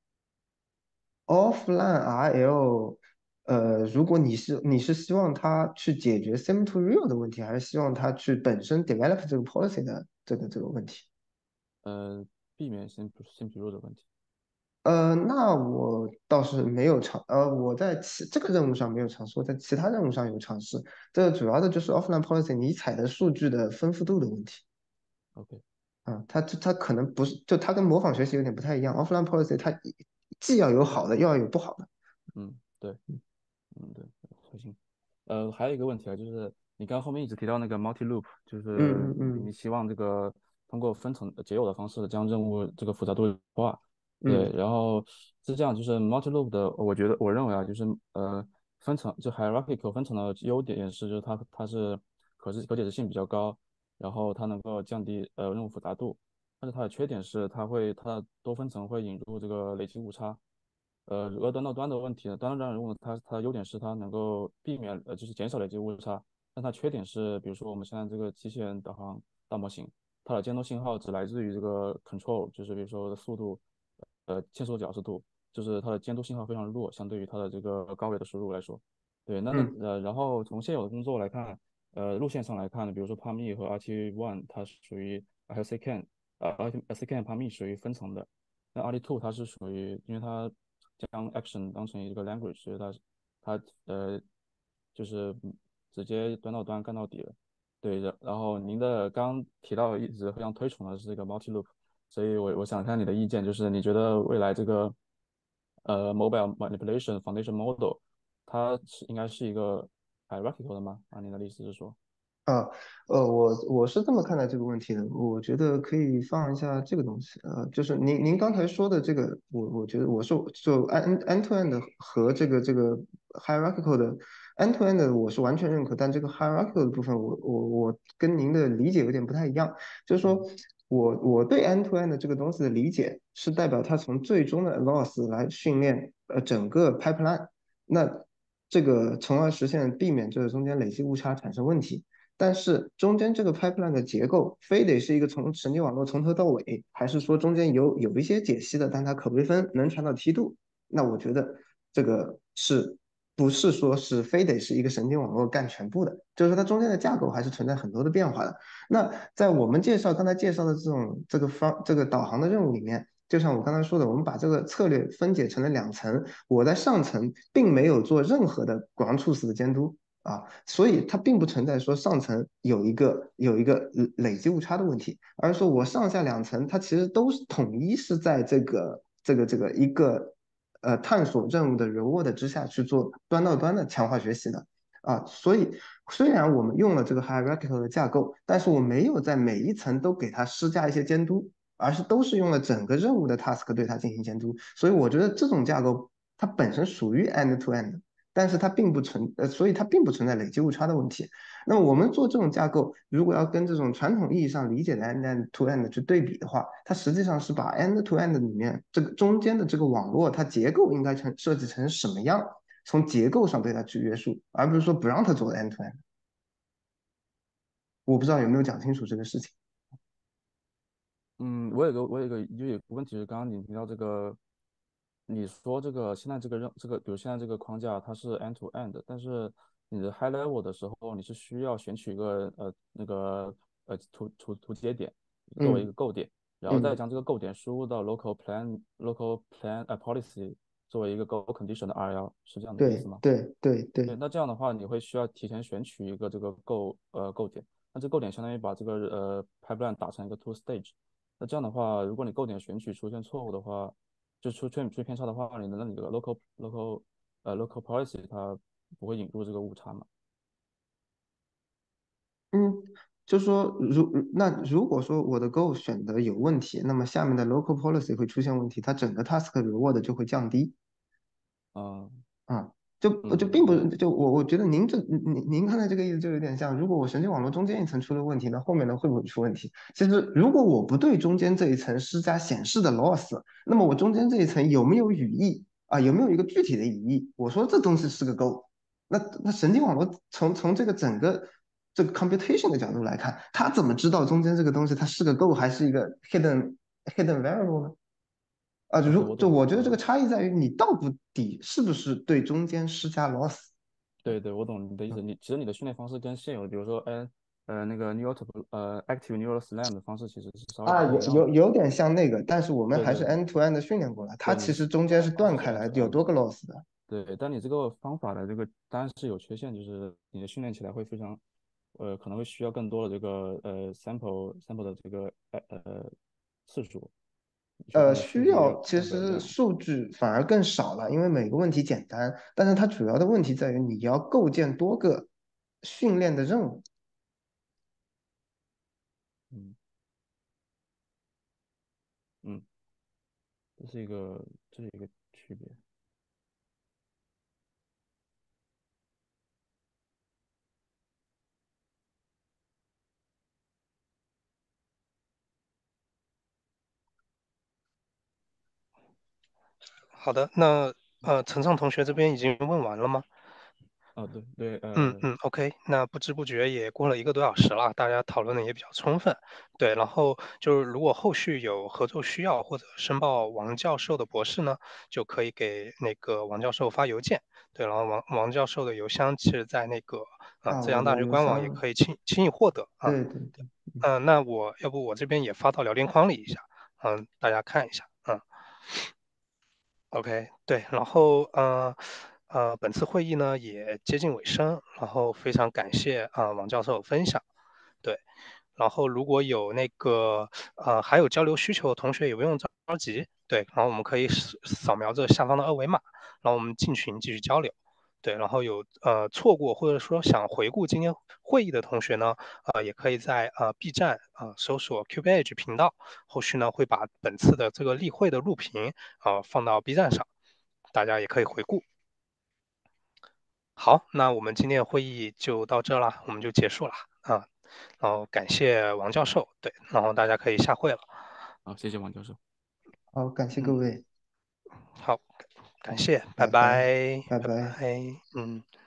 offline R L，呃，如果你是你是希望它去解决 sim to real 的问题，还是希望它去本身 develop 这个 policy 的这个这个问题？ 呃，避免性性疲弱的问题。 呃，那我倒是没有尝，呃，我在其这个任务上没有尝试，我在其他任务上有尝试。这个主要的就是 offline policy 你采的数据的丰富度的问题 OK。 啊，它它可能不是，就它跟模仿学习有点不太一样。offline policy 它既要有好的，又要有不好的。 嗯，对。嗯，对，核心。呃，还有一个问题啊，就是你刚刚后面一直提到那个 multi loop，就是嗯嗯嗯你你希望这个通过分层呃解耦的方式将任务这个复杂度化。对， 嗯然后是这样，就是 multi loop 的，我觉得我认为啊，就是呃分层就 hierarchical 分层的优点是，就是它它是可视可解释性比较高，然后它能够降低呃任务复杂度，但是它的缺点是它会它的多分层会引入这个累积误差。呃，而端到端的问题呢，端到端任务呢，它它的优点是它能够避免呃，就是减少累积误差，但它缺点是，比如说我们现在这个机器人导航大模型，它的监督信号只来自于这个 control，就是比如说速度，呃，线索角速度，就是它的监督信号非常弱，相对于它的这个高维的输入来说。对，那嗯呃，然后从现有的工作来看，呃，路线上来看呢，比如说 P A M I 和 R T one 它是属于，还有 Secan，呃，Secan P A M I 属于分层的。那 R T two 它是属于，因为它将 action 当成一个 language，所以它它呃就是直接端到端干到底了。对的。然后您的刚提到一直非常推崇的是这个 multi loop，所以我我想看你的意见，就是你觉得未来这个呃 mobile manipulation foundation model 它是应该是一个 hierarchical 的吗？啊，您的意思是说？ 啊，呃，我我是这么看待这个问题的。我觉得可以放一下这个东西，呃，就是您您刚才说的这个，我我觉得我是就 end end to end 和这个这个 hierarchical 的 end to end 的我是完全认可，但这个 hierarchical 的部分我，我我跟您的理解有点不太一样。就是说嗯我我对 end to end 这个东西的理解是代表它从最终的 loss 来训练呃整个 pipeline，那这个从而实现避免这个中间累积误差产生问题。但是中间这个 pipeline 的结构非得是一个从神经网络从头到尾，还是说中间有有一些解析的，但它可微分，能传导梯度？那我觉得这个是不是说是非得是一个神经网络干全部的？就是说它中间的架构还是存在很多的变化的。那在我们介绍刚才介绍的这种这个方这个导航的任务里面，就像我刚才说的，我们把这个策略分解成了两层，我在上层并没有做任何的 ground truth 的监督。啊，所以它并不存在说上层有一个有一个累积误差的问题，而是说我上下两层它其实都是统一是在这个这个这个一个呃探索任务的 reward 之下去做端到端的强化学习的啊，所以虽然我们用了这个 hierarchical 的架构，但是我没有在每一层都给它施加一些监督，而是都是用了整个任务的 task 对它进行监督，所以我觉得这种架构它本身属于 end to end。但是它并不存呃，所以它并不存在累积误差的问题。那么我们做这种架构，如果要跟这种传统意义上理解的 end to end 去对比的话，它实际上是把 end to end 里面这个中间的这个网络，它结构应该成设计成什么样，从结构上对它去约束，而不是说不让它做 end to end。我不知道有没有讲清楚这个事情。 嗯，我有个我有个就有个问题是，刚刚你提到这个，你说这个现在这个任这个，比如现在这个框架它是 end to end，但是你的 high level 的时候，你是需要选取一个呃那个呃图图图节点作为一嗯个构点，然后再嗯， 将这个构点输入到 local plan local plan 呃 policy 作为一个 goal condition 的 R L，是这样的意思吗？ 对对对对， 对。 那这样的话，你会需要提前选取一个这个构呃构点，那这构点相当于把这个呃 pipeline 打成一个 two stage。那这样的话，如果你构点选取出现错误的话，就出出出现偏差的话，你的那你这个 local local 呃 local policy 它不会引入这个误差嘛？ 嗯， 就是说如那如果说我的 goal 选的有问题，那么下面的 local policy 会出现问题，它整个 task reward 就会降低。 啊， 啊，就就嗯， 并不对， 是就我我觉得您这您您刚才这个意思就有点像，如果我神经网络中间一层出了问题，那后面的会不会出问题？其实如果我不对中间这一层施加显示的 loss，那么我中间这一层有没有语义啊？有没有一个具体的语义？我说这东西是个 go，那那神经网络从从这个整个这个 computation 的角度来看，它怎么知道中间这个东西它是个 go 还是一个 hidden hidden variable 呢？啊， 啊，对， 如就我懂， 我觉得这个嗯。 差异在于你到底是不是对中间施加 loss。 对对，我懂你的意思。 嗯你其实你的训练方式跟现有的，比如说，哎，呃，那个 neural to 呃 active neural slam 的方式其实是稍微不啊，有太一样的。 有有点像那个，但是我们还是对对 end to end 的训练过来，它对，你其实是中间是方式是断开 end 来 to 的，有 end 多的。 个 loss 的。 对，但你这个方法的这个当然是有缺陷，就是你的训练起来会非常，呃，可能会需要更多的这个呃 sample sample 的这个呃呃次数，需要更呃， 多数据量需要其实样本量。 数据反而更少了，因为每个问题简单，但是它主要的问题在于你要构建多个训练的任务。 嗯嗯，这是一个这是一个区别。 好的，那呃，陈畅同学这边已经问完了吗？ 啊，对对，呃， 嗯嗯，OK，那不知不觉也过了一个多小时了，大家讨论的也比较充分。对，然后就是如果后续有合作需要或者申报王教授的博士呢，就可以给那个王教授发邮件。对，然后王王教授的邮箱其实在那个啊啊， 浙江大我的学官网也邮箱， 可以轻轻易获得啊。 对对对， 嗯、那我要不我这边也发到聊天框里一下，嗯、大家看一下，嗯。OK，对，然后呃呃，本次会议呢也接近尾声，然后非常感谢啊、王教授分享，对，然后如果有那个呃还有交流需求的同学也不用着急，对，然后我们可以扫扫描这下方的二维码，然后我们进群继续交流，对，然后有呃错过或者说想回顾今天会议的同学呢，呃也可以在呃 B 站啊、呃、搜索 Q B H 频道，后续呢会把本次的这个例会的录屏啊、呃放到 B 站上，大家也可以回顾。好，那我们今天的会议就到这啦，我们就结束了啊。然后感谢王教授，对，然后大家可以下会了。 好，谢谢王教授。 好，感谢各嗯， 位， 好，感好， 谢，拜拜拜， 拜，拜拜拜。 拜，嗯。